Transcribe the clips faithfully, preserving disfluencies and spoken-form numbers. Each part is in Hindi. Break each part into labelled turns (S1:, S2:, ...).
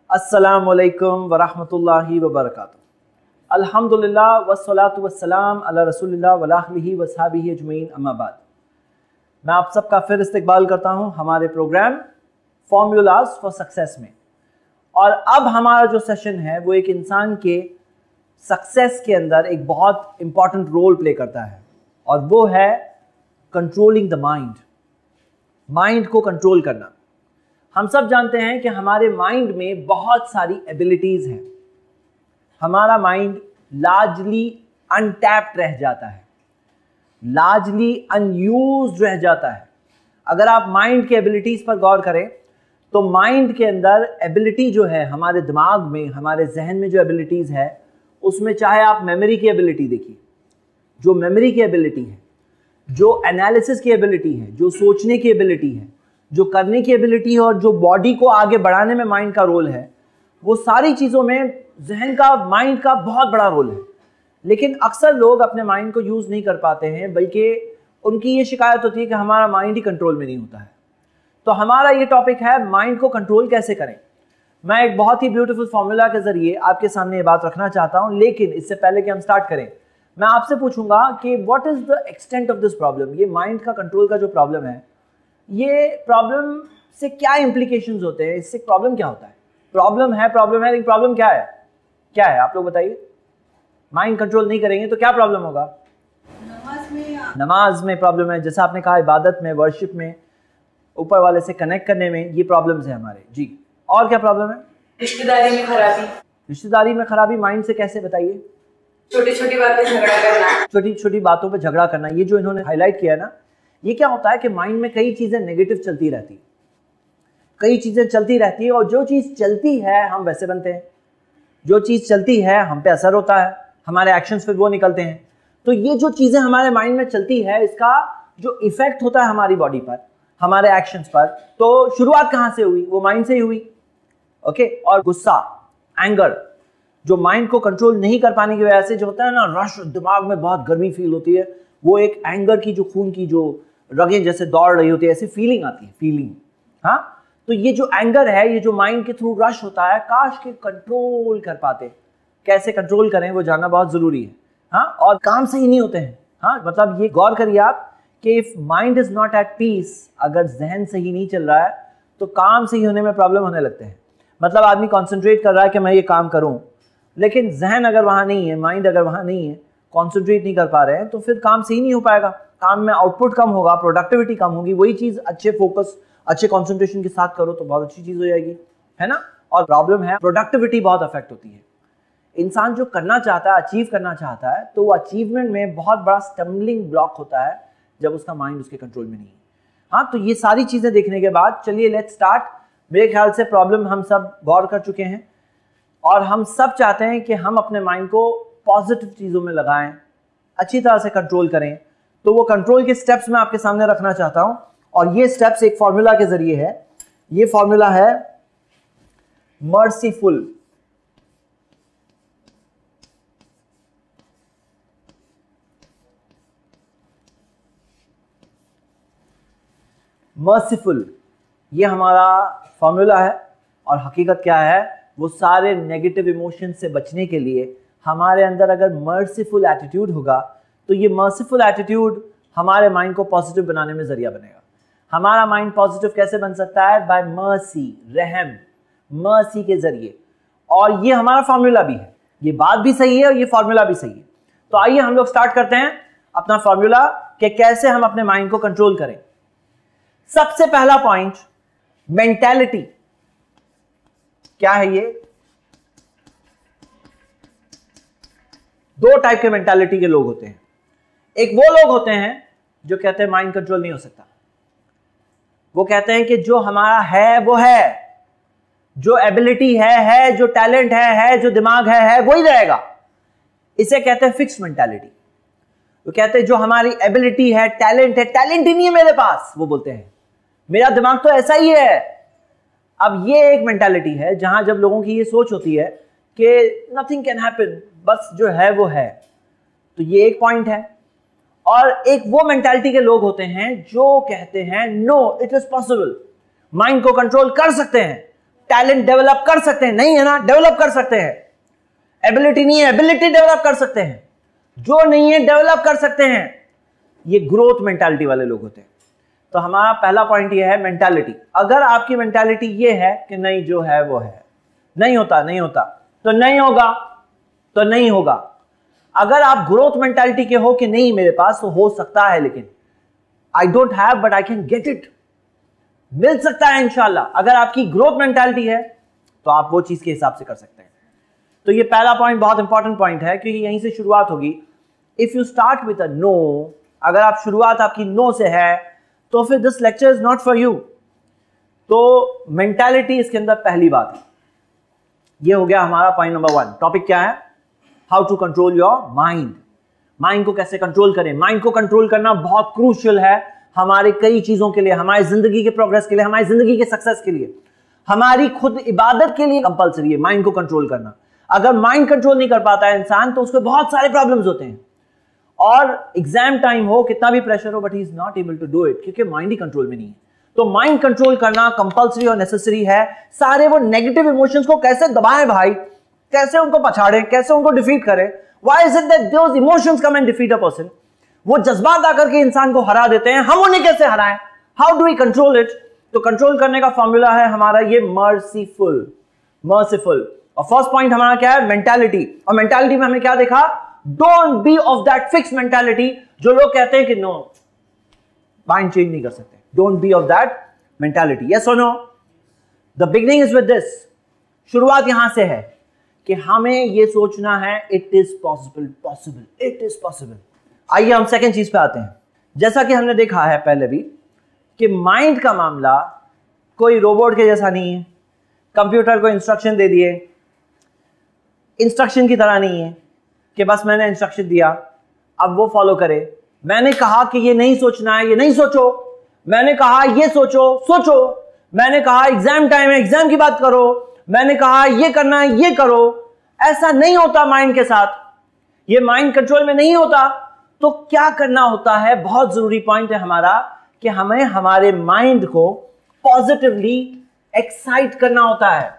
S1: अस्सलामुअलैकुम वरहमतुल्लाहि वबरकातुहू। अल्हम्दुलिल्लाह वस्सलातु वस्सलाम अला रसूलिल्लाह व आलिहि व सहाबिहि अजमईन, अम्मा बाद। मैं आप सबका फिर इस्तकबाल करता हूँ हमारे प्रोग्राम फॉर्मूलाज फॉर सक्सेस में। और अब हमारा जो सेशन है वो एक इंसान के सक्सेस के अंदर एक बहुत इंपॉर्टेंट रोल प्ले करता है, और वो है कंट्रोलिंग द माइंड। माइंड को कंट्रोल करना। हम सब जानते हैं कि हमारे माइंड में बहुत सारी एबिलिटीज हैं। हमारा माइंड लार्जली अनटैप्ड रह जाता है, लार्जली अनयूज्ड रह जाता है। अगर आप माइंड के एबिलिटीज पर गौर करें तो माइंड के अंदर एबिलिटी जो है, हमारे दिमाग में, हमारे जहन में जो एबिलिटीज है, उसमें चाहे आप मेमोरी की एबिलिटी देखिए, जो मेमोरी की एबिलिटी है, जो एनालिसिस की एबिलिटी है, जो सोचने की एबिलिटी है, जो करने की एबिलिटी है, और जो बॉडी को आगे बढ़ाने में माइंड का रोल है, वो सारी चीज़ों में जहन का, माइंड का बहुत बड़ा रोल है। लेकिन अक्सर लोग अपने माइंड को यूज़ नहीं कर पाते हैं, बल्कि उनकी ये शिकायत होती है कि हमारा माइंड ही कंट्रोल में नहीं होता है। तो हमारा ये टॉपिक है माइंड को कंट्रोल कैसे करें। मैं एक बहुत ही ब्यूटीफुल फॉर्मूला के ज़रिए आपके सामने ये बात रखना चाहता हूँ, लेकिन इससे पहले कि हम स्टार्ट करें, मैं आपसे पूछूंगा कि what is the extent of this problem. ये माइंड का कंट्रोल का जो प्रॉब्लम है, ये प्रॉब्लम से क्या इम्प्लीकेशंस होते हैं, इससे प्रॉब्लम क्या होता है। प्रॉब्लम है प्रॉब्लम है लेकिन प्रॉब्लम क्या है, क्या है आप लोग बताइए। माइंड कंट्रोल नहीं करेंगे तो क्या प्रॉब्लम होगा।
S2: नमाज में
S1: नमाज में प्रॉब्लम है, जैसा आपने कहा, इबादत में, वर्शिप में, ऊपर वाले से कनेक्ट करने में, ये प्रॉब्लम्स है हमारे। जी, और क्या प्रॉब्लम है।
S2: रिश्तेदारी में खराबी।
S1: रिश्तेदारी में खराबी माइंड से कैसे, बताइए।
S2: छोटी छोटी बातें झगड़ा करना।
S1: छोटी छोटी बातों पे झगड़ा करना, ये जो इन्होंने हाईलाइट किया ना, ये क्या होता है कि माइंड में कई चीजें नेगेटिव चलती रहती, कई चीजें चलती रहती है, और जो चीज चलती है हम वैसे बनते हैं, जो चीज चलती है हम पे असर होता है, हमारे एक्शंस फिर वो निकलते हैं। तो ये जो चीजें हमारे माइंड में चलती है, इसका जो इफेक्ट होता है हमारी बॉडी पर, हमारे एक्शंस पर, तो शुरुआत कहाँ से हुई, वो माइंड से ही हुई। ओके। और गुस्सा, एंगर, जो माइंड को कंट्रोल नहीं कर पाने की वजह से जो होता है ना, रश, दिमाग में बहुत गर्मी फील होती है, वो एक एंगर की, जो खून की जो रगें जैसे दौड़ रही होती है, ऐसी फीलिंग आती है, फीलिंग। हाँ, तो ये जो एंगर है, ये जो माइंड के थ्रू रश होता है, काश के कंट्रोल कर पाते। कैसे कंट्रोल करें वो जानना बहुत जरूरी है। हाँ, और काम सही नहीं होते हैं। हाँ, मतलब ये गौर करिए आप कि if mind is not at peace, अगर जहन सही नहीं चल रहा है तो काम सही होने में प्रॉब्लम होने लगते हैं। मतलब आदमी कॉन्सेंट्रेट कर रहा है कि मैं ये काम करूं, लेकिन जहन अगर वहां नहीं है, माइंड अगर वहां नहीं है, कॉन्सेंट्रेट नहीं कर पा रहे हैं, तो फिर काम सही नहीं हो पाएगा, काम में आउटपुट कम होगा, प्रोडक्टिविटी कम होगी। वही चीज अच्छे फोकस, अच्छे कॉन्सेंट्रेशन के साथ करो तो बहुत अच्छी चीज हो जाएगी, है ना। और प्रॉब्लम है, प्रोडक्टिविटी बहुत अफेक्ट होती है। इंसान जो करना चाहता है, अचीव करना चाहता है, तो वो अचीवमेंट में बहुत बड़ा स्टम्बलिंग ब्लॉक होता है जब उसका माइंड उसके कंट्रोल में नहीं है। हाँ, तो ये सारी चीजें देखने के बाद चलिए लेट्स स्टार्ट। मेरे ख्याल से प्रॉब्लम हम सब गौर कर चुके हैं, और हम सब चाहते हैं कि हम अपने माइंड को पॉजिटिव चीज़ों में लगाएं, अच्छी तरह से कंट्रोल करें। तो वो कंट्रोल के स्टेप्स मैं आपके सामने रखना चाहता हूं, और ये स्टेप्स एक फॉर्मूला के जरिए है। ये फॉर्मूला है मर्सीफुल। मर्सीफुल, ये हमारा फॉर्मूला है। और हकीकत क्या है, वो सारे नेगेटिव इमोशन से बचने के लिए हमारे अंदर अगर मर्सीफुल एटीट्यूड होगा, तो ये मर्सीफुल एटीट्यूड हमारे माइंड को पॉजिटिव बनाने में जरिया बनेगा। हमारा माइंड पॉजिटिव कैसे बन सकता है, बाय मर्सी, रहम, मर्सी के जरिए। और ये हमारा फॉर्मूला भी है, ये बात भी सही है और ये फॉर्मूला भी सही है। तो आइए हम लोग स्टार्ट करते हैं अपना फॉर्मूला कि कैसे हम अपने माइंड को कंट्रोल करें। सबसे पहला पॉइंट, मेंटालिटी। क्या है ये? दो टाइप के मेंटालिटी के लोग होते हैं। एक वो लोग होते हैं जो कहते हैं माइंड कंट्रोल नहीं हो सकता। वो कहते हैं कि जो हमारा है वो है, जो एबिलिटी है है, जो टैलेंट है है, जो दिमाग है है, वही रहेगा। इसे कहते हैं फिक्स्ड मेंटालिटी। वो कहते हैं जो हमारी एबिलिटी है, टैलेंट है, टैलेंट ही नहीं है मेरे पास, वो बोलते हैं मेरा दिमाग तो ऐसा ही है। अब ये एक मेंटालिटी है जहां जब लोगों की ये सोच होती है कि नथिंग कैन हैपन, बस जो है वो है, तो ये एक पॉइंट है। और एक वो मेंटालिटी के लोग होते हैं जो कहते हैं no, it is possible, mind को कंट्रोल कर सकते हैं, टैलेंट डेवलप कर सकते हैं? नहीं है ना, डेवलप कर सकते हैं। एबिलिटी नहीं है, एबिलिटी डेवलप कर सकते हैं। जो नहीं है डेवलप कर सकते हैं। ये ग्रोथ मेंटालिटी वाले लोग होते हैं। तो हमारा पहला पॉइंट ये है मेंटालिटी। अगर आपकी मेंटालिटी ये है कि नहीं जो है वो है, नहीं होता नहीं होता तो नहीं होगा, तो नहीं होगा। अगर आप ग्रोथ मेंटालिटी के हो कि नहीं मेरे पास तो हो सकता है, लेकिन I don't have but I can get it, मिल सकता है इंशाल्लाह। अगर आपकी ग्रोथ मेंटालिटी है तो आप वो चीज के हिसाब से कर सकते हैं। तो ये पहला पॉइंट बहुत इंपॉर्टेंट पॉइंट है, क्योंकि यहीं से शुरुआत होगी। If you start with a no, अगर आप शुरुआत आपकी नो से है तो फिर this lecture is not for you. तो मेंटालिटी इसके अंदर पहली बात है। ये हो गया हमारा पॉइंट नंबर वन। टॉपिक क्या है? How to control your mind. Mind को कैसे कंट्रोल करें? माइंड को कंट्रोल करना बहुत क्रूशियल है हमारे कई चीजों के लिए, हमारी जिंदगी के प्रोग्रेस के लिए, हमारी जिंदगी के सक्सेस के लिए, हमारी खुद इबादत के लिए कंपलसरी है माइंड को कंट्रोल करना। अगर माइंड कंट्रोल नहीं कर पाता है इंसान तो उसको बहुत सारे प्रॉब्लम्स होते हैं। और एग्जाम टाइम हो, कितना भी प्रेशर हो, but he is not able to do it, क्योंकि माइंड ही कंट्रोल में नहीं है। तो माइंड कंट्रोल करना कंपलसरी और नेसेसरी है। सारे वो नेगेटिव इमोशंस को कैसे दबाएं भाई, कैसे उनको पछाड़ें, कैसे उनको डिफीट करें। Why is it that those emotions come and defeat a person? वो जज्बात आकर के इंसान को हरा देते हैं, हम उन्हें कैसे हराएं? How do we control it? तो कंट्रोल करने का फॉर्मूला है हमारा ये मर्सीफुल। मर्सीफुल। और फर्स्ट पॉइंट हमारा क्या है? मेंटालिटी। और मेंटालिटी में हमने क्या देखा? Don't be of that fix mentality जो लोग कहते हैं कि नो, माइंड चेंज नहीं कर सकते। Don't be of that mentality. Yes और no? The beginning is with this. शुरुआत यहां से है कि हमें यह सोचना है it is possible, possible, it is possible. आइए हम सेकंड चीज पे आते हैं। जैसा कि हमने देखा है पहले भी कि माइंड का मामला कोई रोबोट के जैसा नहीं है। कंप्यूटर को इंस्ट्रक्शन दे दिए, इंस्ट्रक्शन की तरह नहीं है कि बस मैंने इंस्ट्रक्शन दिया अब वो फॉलो करे। मैंने कहा कि ये नहीं सोचना है, ये नहीं सोचो। मैंने कहा ये सोचो, सोचो। मैंने कहा एग्जाम टाइम है, एग्जाम की बात करो। मैंने कहा ये करना है, ये करो। ऐसा नहीं होता माइंड के साथ। ये माइंड कंट्रोल में नहीं होता। तो क्या करना होता है? बहुत जरूरी पॉइंट है हमारा कि हमें हमारे माइंड को पॉजिटिवली एक्साइट करना होता है।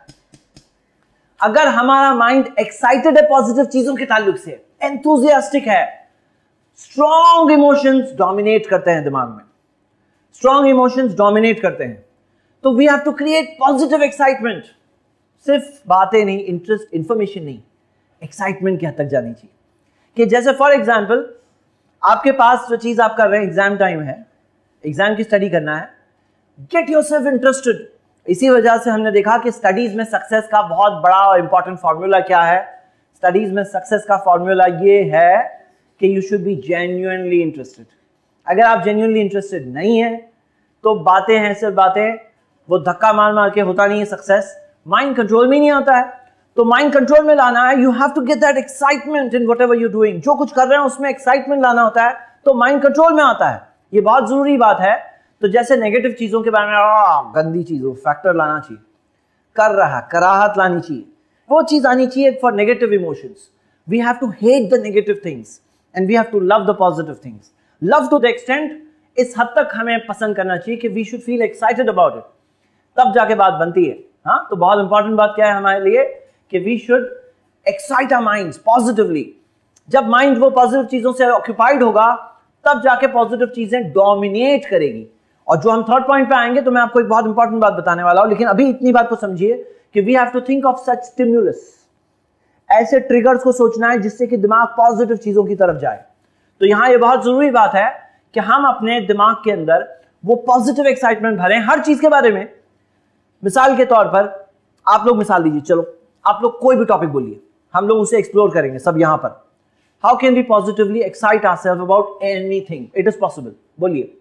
S1: अगर हमारा माइंड एक्साइटेड है पॉजिटिव चीजों के ताल्लुक से, एंथुसियास्टिक है, स्ट्रॉन्ग इमोशंस डोमिनेट करते हैं दिमाग में, स्ट्रॉन्ग इमोशंस डोमिनेट करते हैं, तो we have to create positive excitement. सिर्फ बातें नहीं, इंटरेस्ट, इंफॉर्मेशन नहीं, एक्साइटमेंट की हद तक जानी चाहिए। कि जैसे फॉर एग्जाम्पल आपके पास जो चीज आप कर रहे हैं, एग्जाम टाइम है, एग्जाम की स्टडी करना है, गेट योरसेल्फ इंटरेस्टेड। इसी वजह से हमने देखा कि स्टडीज में सक्सेस का बहुत बड़ा और इंपॉर्टेंट फॉर्मूला क्या है? स्टडीज में सक्सेस का फॉर्मूला ये है कि you should be genuinely interested. अगर आप जेन्युइनली इंटरेस्टेड नहीं है तो बातें हैं, सिर्फ बातें, वो धक्का मार मार के होता नहीं है सक्सेस। माइंड कंट्रोल में नहीं आता है। तो माइंड कंट्रोल में लाना है, you have to get that excitement in whatever you doing. जो कुछ कर रहे हैं उसमें एक्साइटमेंट लाना होता है, तो माइंड कंट्रोल में आता है। ये बहुत जरूरी बात है। तो जैसे नेगेटिव चीजों के बारे में आ, गंदी चीजों फैक्टर लाना चाहिए, कर रहा कराहत लानी चाहिए, वो चीज आनी चाहिए for negative emotions. We have to hate the negative things and we have to love the positive things. Love to the extent, इस हद तक हमें पसंद करना चाहिए कि we should feel excited about it, तब जाके बात बनती है। हाँ, तो बहुत इंपॉर्टेंट बात क्या है हमारे लिए कि we should excite our minds positively. जब माइंड वो पॉजिटिव चीजों से ऑक्यूपाइड होगा तब जाके पॉजिटिव चीजें डोमिनेट करेगी। और जो हम थर्ड पॉइंट पे आएंगे तो मैं आपको एक बहुत इंपॉर्टेंट बात बताने वाला हूं, लेकिन अभी इतनी बात को समझिए कि we have to think of such stimulus. ऐसे ट्रिगर्स को सोचना है जिससे कि दिमाग पॉजिटिव चीजों की तरफ जाए। तो यहां ये बहुत जरूरी बात है कि हम अपने दिमाग के अंदर वो पॉजिटिव एक्साइटमेंट भरें हर चीज के बारे में। मिसाल के तौर पर आप लोग मिसाल दीजिए, चलो आप लोग कोई भी टॉपिक बोलिए, हम लोग उसे एक्सप्लोर करेंगे सब यहां पर। How can we positively excite ourselves about anything? It is possible. बोलिए,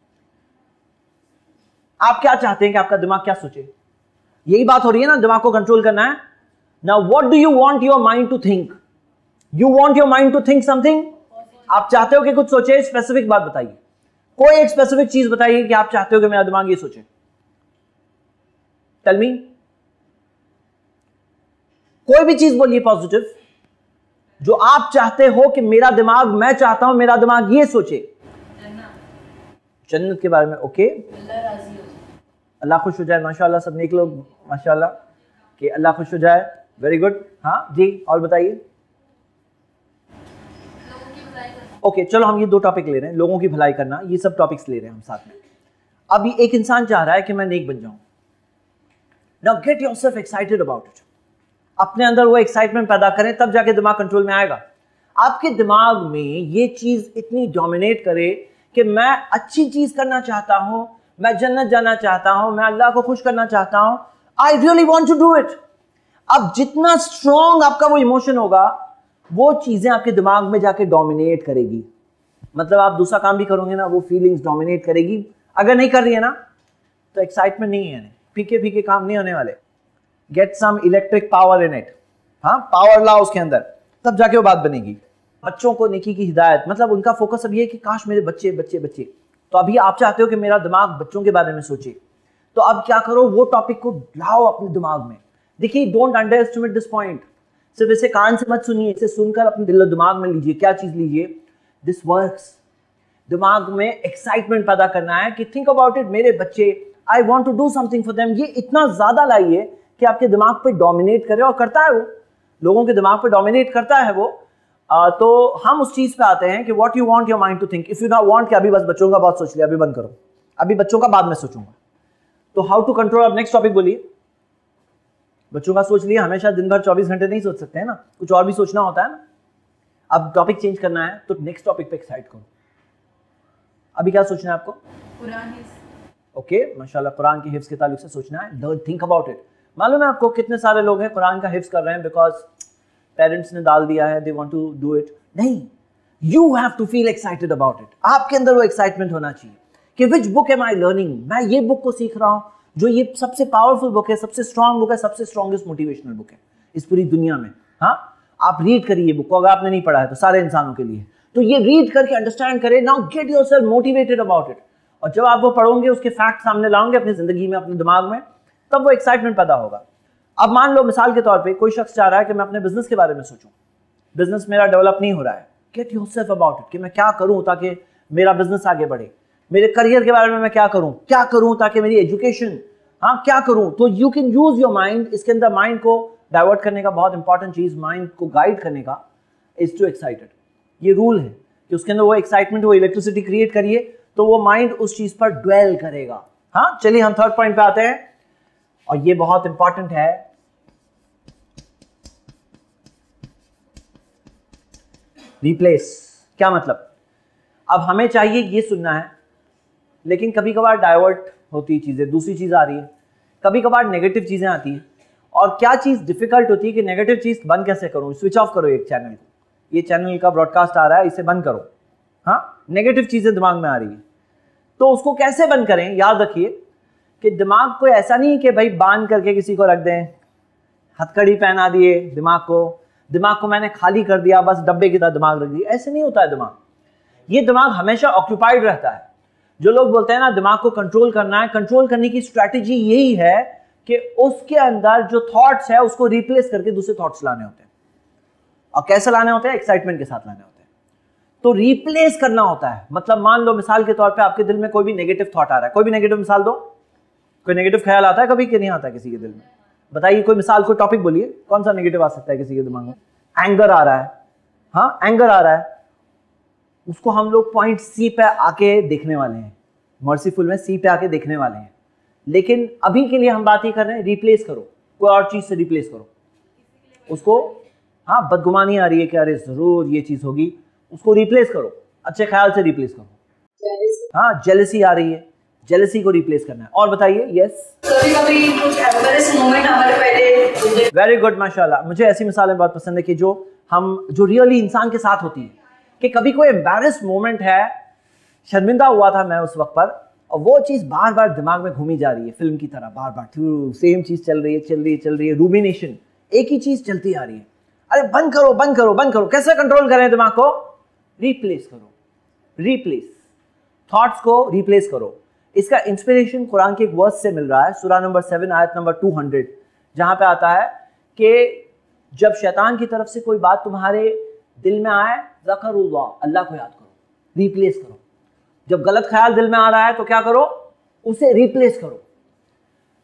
S1: आप क्या चाहते हैं कि आपका दिमाग क्या सोचे? यही बात हो रही है ना, दिमाग को कंट्रोल करना है। Now what do you want your mind to think? You want your mind to think something. आप चाहते हो कि कुछ सोचे। स्पेसिफिक बात बताइए, कोई एक स्पेसिफिक चीज बताइए कि आप चाहते हो कि मेरा दिमाग ये सोचे। टेल मी, कोई भी चीज बोलिए पॉजिटिव जो आप चाहते हो कि मेरा दिमाग, मैं चाहता हूं मेरा दिमाग ये सोचे। जन्नत के बारे में, ओके। अल्लाह खुश हो जाए, माशाल्लाह सब नेक लोग, माशाल्लाह कि अल्लाह खुश हो जाए, वेरी गुड। हाँ जी, और बताइए। ओके okay, चलो हम ये दो टॉपिक ले रहे हैं, लोगों की भलाई करना, ये सब टॉपिक्स ले रहे हैं हम साथ में। अभी एक इंसान चाह रहा है कि मैं नेक बन जाऊं। Now get yourself excited about it. अपने अंदर वो एक्साइटमेंट पैदा करें, तब जाके दिमाग कंट्रोल में आएगा। आपके दिमाग में ये चीज इतनी डोमिनेट करे कि मैं अच्छी चीज करना चाहता हूं, मैं जन्नत जाना चाहता हूं, मैं अल्लाह को खुश करना चाहता हूं, I really want to do it. अब जितना स्ट्रॉन्ग आपका वो इमोशन होगा, वो चीजें आपके दिमाग में जाके डोमिनेट करेगी। मतलब आप दूसरा काम भी करोगे ना, वो फीलिंग्स डोमिनेट करेगी। अगर नहीं कर रही है ना, तो एक्साइटमेंट नहीं है, फीके फीके काम नहीं होने वाले। Get some electric power in it. हाँ, पावर लाओ उसके अंदर, तब जाके वो बात बनेगी। बच्चों को नेकी की हिदायत, मतलब उनका फोकस अब ये है कि काश मेरे बच्चे बच्चे बच्चे। तो अभी आप चाहते हो कि मेरा दिमाग बच्चों के बारे में सोचे, तो अब क्या करो, वो टॉपिक को लाओ अपने दिमाग में। देखिए, don't underestimate this point. सिर्फ इसे कान से मत सुनिए, इसे सुनकर अपने दिल दिमाग में लीजिए। क्या चीज लीजिए? This works. दिमाग में एक्साइटमेंट पैदा करना है कि थिंक अबाउट इट, मेरे बच्चे, I want to do something for them. ये इतना ज्यादा लाइए कि आपके दिमाग पे डोमिनेट करे, और करता है वो, लोगों के दिमाग पे डोमिनेट करता है वो। आ, तो हम उस चीज पे आते हैं कि what you want your mind to think. If you not want कि अभी बस बच्चों का बहुत सोच लिया, अभी बंद करो, अभी बच्चों का बाद में सोचूंगा। तो हाउ टू कंट्रोल, अब नेक्स्ट टॉपिक बोलिए। बच्चों का सोच लिया, हमेशा दिन भर चौबीस घंटे नहीं सोच सकते हैं ना, कुछ और भी सोचना होता है ना। अब टॉपिक चेंज करना है, तो नेक्स्ट टॉपिक पे एक्साइट करो। अभी क्या सोचना है आपको?
S2: कुरान।
S1: ओके, माशाल्लाह, कुरान के हिफ्ज के ताल्लुक से सोचना है। Learn, think about it. मालूम है आपको कितने सारे लोग हैं कुरान का हिफ्ज कर रहे हैं बिकॉज पेरेंट्स ने डाल दिया है, they want to do it. नहीं, you have to feel excited about it. आपके अंदर वो एक्साइटमेंट होना चाहिए कि which book am I learning. मैं ये बुक को सीख रहा हूं, जो ये सबसे पावरफुल बुक है, सबसे स्ट्रॉन्ग बुक है, सबसे स्ट्रॉन्गेस्ट मोटिवेशनल बुक है इस पूरी दुनिया में। हाँ, आप रीड करिए बुक को, अगर आपने नहीं पढ़ा है तो, सारे इंसानों के लिए। तो ये रीड करके अंडरस्टैंड करें। Now get yourself motivated about it. और जब आप वो पढ़ोगे, उसके फैक्ट सामने लाओगे अपनी जिंदगी में, अपने दिमाग में, तब वो एक्साइटमेंट पैदा होगा। अब मान लो मिसाल के तौर पे कोई शख्स चाह रहा है कि मैं अपने बिजनेस के बारे में सोचूं, बिजनेस मेरा डेवलप नहीं हो रहा है। गेट योरसेल्फ अबाउट इट कि मैं क्या करूं ताकि मेरा बिजनेस आगे बढ़े। मेरे करियर के बारे में मैं क्या करूं, क्या करूं ताकि मेरी एजुकेशन, हाँ क्या करूं। तो you can use your mind. इसके अंदर माइंड को डाइवर्ट करने का बहुत इंपॉर्टेंट चीज, माइंड को गाइड करने का, इज टू एक्साइटेड। ये रूल है कि उसके अंदर वो एक्साइटमेंट, वो इलेक्ट्रिसिटी क्रिएट करिए, तो वो माइंड उस चीज पर ड्वेल करेगा। हाँ, चलिए हम थर्ड पॉइंट पे आते हैं, और ये बहुत इंपॉर्टेंट है। रिप्लेस। क्या मतलब? अब हमें चाहिए ये सुनना है, लेकिन कभी कभार डाइवर्ट होती चीजें, दूसरी चीज आ रही है, कभी कभार नेगेटिव चीजें आती हैं। और क्या चीज डिफिकल्ट होती है कि नेगेटिव चीज बंद कैसे करूं? स्विच ऑफ करो एक चैनल को, ये चैनल का ब्रॉडकास्ट आ रहा है, इसे बंद करो। हाँ, नेगेटिव चीजें दिमाग में आ रही है, तो उसको कैसे बंद करें? याद रखिए कि दिमाग को ऐसा नहीं कि भाई बांध करके किसी को रख दें, हथकड़ी पहना दिए दिमाग को, दिमाग को मैंने खाली कर दिया, बस डब्बे की तरह दिमाग रख दिया। ऐसे नहीं होता है दिमाग। ये दिमाग हमेशा ऑक्यूपाइड रहता है। जो लोग बोलते हैं ना दिमाग को कंट्रोल करना है, कंट्रोल करने की स्ट्रैटेजी यही है कि उसके अंदर जो थॉट्स है उसको रिप्लेस करके दूसरे थॉट्स लाने होते हैं। और कैसे लाने होते हैं? एक्साइटमेंट के साथ लाने होते हैं। तो रिप्लेस करना होता है। मतलब मान लो मिसाल के तौर पे आपके दिल में कोई भी नेगेटिव थॉट आ रहा है, कोई भी नेगेटिव मिसाल दो, कोई नेगेटिव ख्याल आता है कभी कि नहीं आता किसी के दिल में? बताइए, कोई मिसाल, कोई टॉपिक बोलिए, कौन सा नेगेटिव आ सकता है किसी के दिमाग में? एंगर आ रहा है। हाँ, एंगर आ रहा है, उसको हम लोग पॉइंट सी पे आके देखने वाले हैं, मर्सीफुल में सी पे आके देखने वाले हैं। लेकिन अभी के लिए हम बात ही कर रहे हैं रिप्लेस करो, कोई और चीज से रिप्लेस करो उसको। हाँ, बदगुमानी आ रही है कि अरे जरूर ये चीज होगी, उसको रिप्लेस करो, अच्छे ख्याल से रिप्लेस करो। हाँ, जेलसी आ रही है, जेलसी को रिप्लेस करना है। और बताइए। यस,
S2: कभी-कभी कुछ एम्बैरेसिंग मोमेंट हमारे पहले।
S1: वेरी गुड, माशाल्लाह। मुझे ऐसी मिसालें बहुत पसंद है कि जो हम जो रियली इंसान के साथ होती है, कि कभी कोई एम्बैरेस मोमेंट है, शर्मिंदा हुआ था मैं उस वक्त पर, और वो चीज बार बार दिमाग में घूमी जा रही है, फिल्म की तरह बार बार सेम चीज चल रही है चल रही है चल रही है रूमिनेशन, एक ही चीज चलती आ रही है। अरे बंद करो बंद करो बंद करो। कैसे कंट्रोल करें दिमाग को? रिप्लेस करो, रिप्लेस थॉट्स को रिप्लेस करो। इसका इंस्पिरेशन कुरान के एक वर्स से मिल रहा है, सूरा नंबर सेवन आयत नंबर टू हंड्रेड, जहां पे आता है कि जब शैतान की तरफ से कोई बात तुम्हारे दिल में आए, ज़करुल्लाह, अल्लाह को याद करो, रिप्लेस करो। जब गलत ख्याल दिल में आ रहा है तो क्या करो? उसे रिप्लेस करो।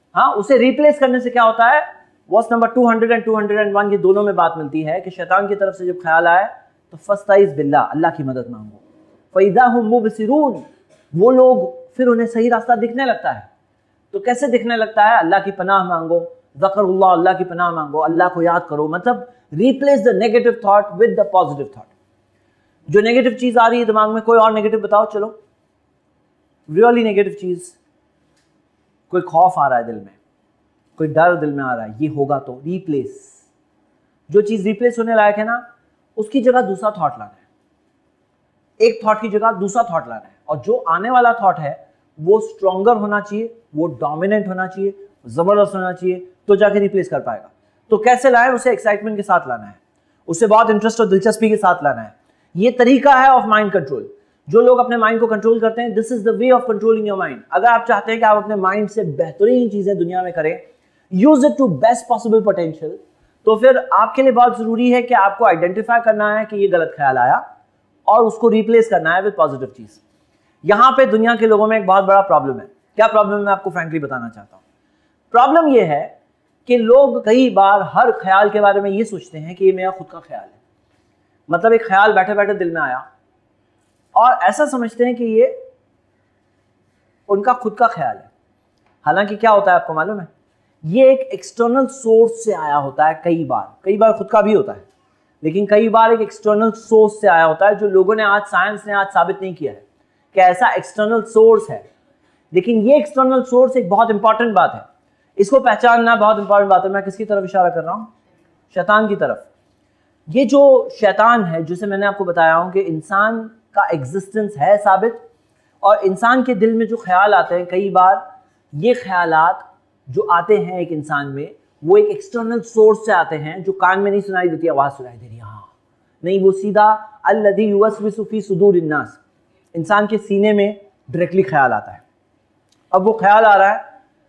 S1: हाँ, उसे रिप्लेस करने से क्या होता है, verse number two hundred and two hundred one ये दोनों में बात मिलती है कि शैतान की तरफ से जब ख्याल आए तो फस्तईज़ बिल्लाह, अल्लाह की मदद मांगो, फ़इज़ा हुम मुबसिरून, वो लोग फिर उन्हें सही रास्ता दिखने लगता है। तो कैसे दिखने लगता है, अल्लाह की पनाह मांगो, ज़करुल्लाह, अल्लाह की पनाह मांगो, अल्लाह को याद करो, मतलब replace the negative thought with the positive thought. जो नेगेटिव चीज आ रही है दिमाग में, कोई और नेगेटिव बताओ, चलो रियली नेगेटिव चीज, कोई खौफ आ रहा है दिल में, कोई डर दिल में आ रहा है, ये होगा तो रिप्लेस, जो चीज रिप्लेस होने लायक है ना, उसकी जगह दूसरा थॉट लाना है, एक थॉट की जगह दूसरा थॉट लाना है, और जो आने वाला थॉट है वो स्ट्रॉन्गर होना चाहिए, वो डोमिनेंट होना चाहिए, जबरदस्त होना चाहिए, तो जाके रिप्लेस कर पाएगा। तो कैसे लाए, उसे एक्साइटमेंट के साथ लाना है, उसे बहुत इंटरेस्ट और दिलचस्पी के साथ लाना है। ये तरीका है ऑफ माइंड कंट्रोल। जो लोग अपने माइंड को कंट्रोल करते हैं, this is the way of controlling your mind. अगर आप चाहते हैं कि आप अपने माइंड से बेहतरीन चीजें दुनिया में करें, use it to best possible potential, तो फिर आपके लिए बहुत जरूरी है कि आपको आइडेंटिफाई करना है कि ये गलत ख्याल आया और उसको रिप्लेस करना है विद पॉजिटिव चीज। यहां पे दुनिया के लोगों में एक बहुत बड़ा प्रॉब्लम है। क्या प्रॉब्लम मैं आपको फ्रैंकली बताना चाहता हूं। प्रॉब्लम ये है कि लोग कई बार हर ख्याल के बारे में ये सोचते हैं कि ये मेरा खुद का ख्याल है, मतलब एक ख्याल बैठे बैठे दिल में आया और ऐसा समझते हैं कि ये उनका खुद का ख्याल है। हालांकि क्या होता है आपको मालूम है, ये एक एक्सटर्नल सोर्स से आया होता है। कई बार कई बार खुद का भी होता है, लेकिन कई बार एक एक्सटर्नल सोर्स से आया होता है, जो लोगों ने आज, साइंस ने आज साबित नहीं किया है कि ऐसा एक्सटर्नल सोर्स है। लेकिन ये एक्सटर्नल सोर्स एक बहुत इंपॉर्टेंट बात है, इसको पहचानना बहुत इंपॉर्टेंट बात है। मैं किसकी तरफ इशारा कर रहा हूं, शैतान की तरफ। ये जो शैतान है, जिसे मैंने आपको बताया हूं कि इंसान का एग्जिस्टेंस है साबित, और इंसान के दिल में जो ख्याल आते हैं, कई बार ये ख्यालात जो आते हैं एक इंसान में, वो एक एक्सटर्नल सोर्स से आते हैं, जो कान में नहीं सुनाई देती, आवाज सुनाई दे रही है, हाँ नहीं, वो सीधा अल्लज़ी युवस्विसु फी सुदूरिन नास, इंसान के सीने में डायरेक्टली ख्याल आता है। अब वो ख्याल आ रहा है,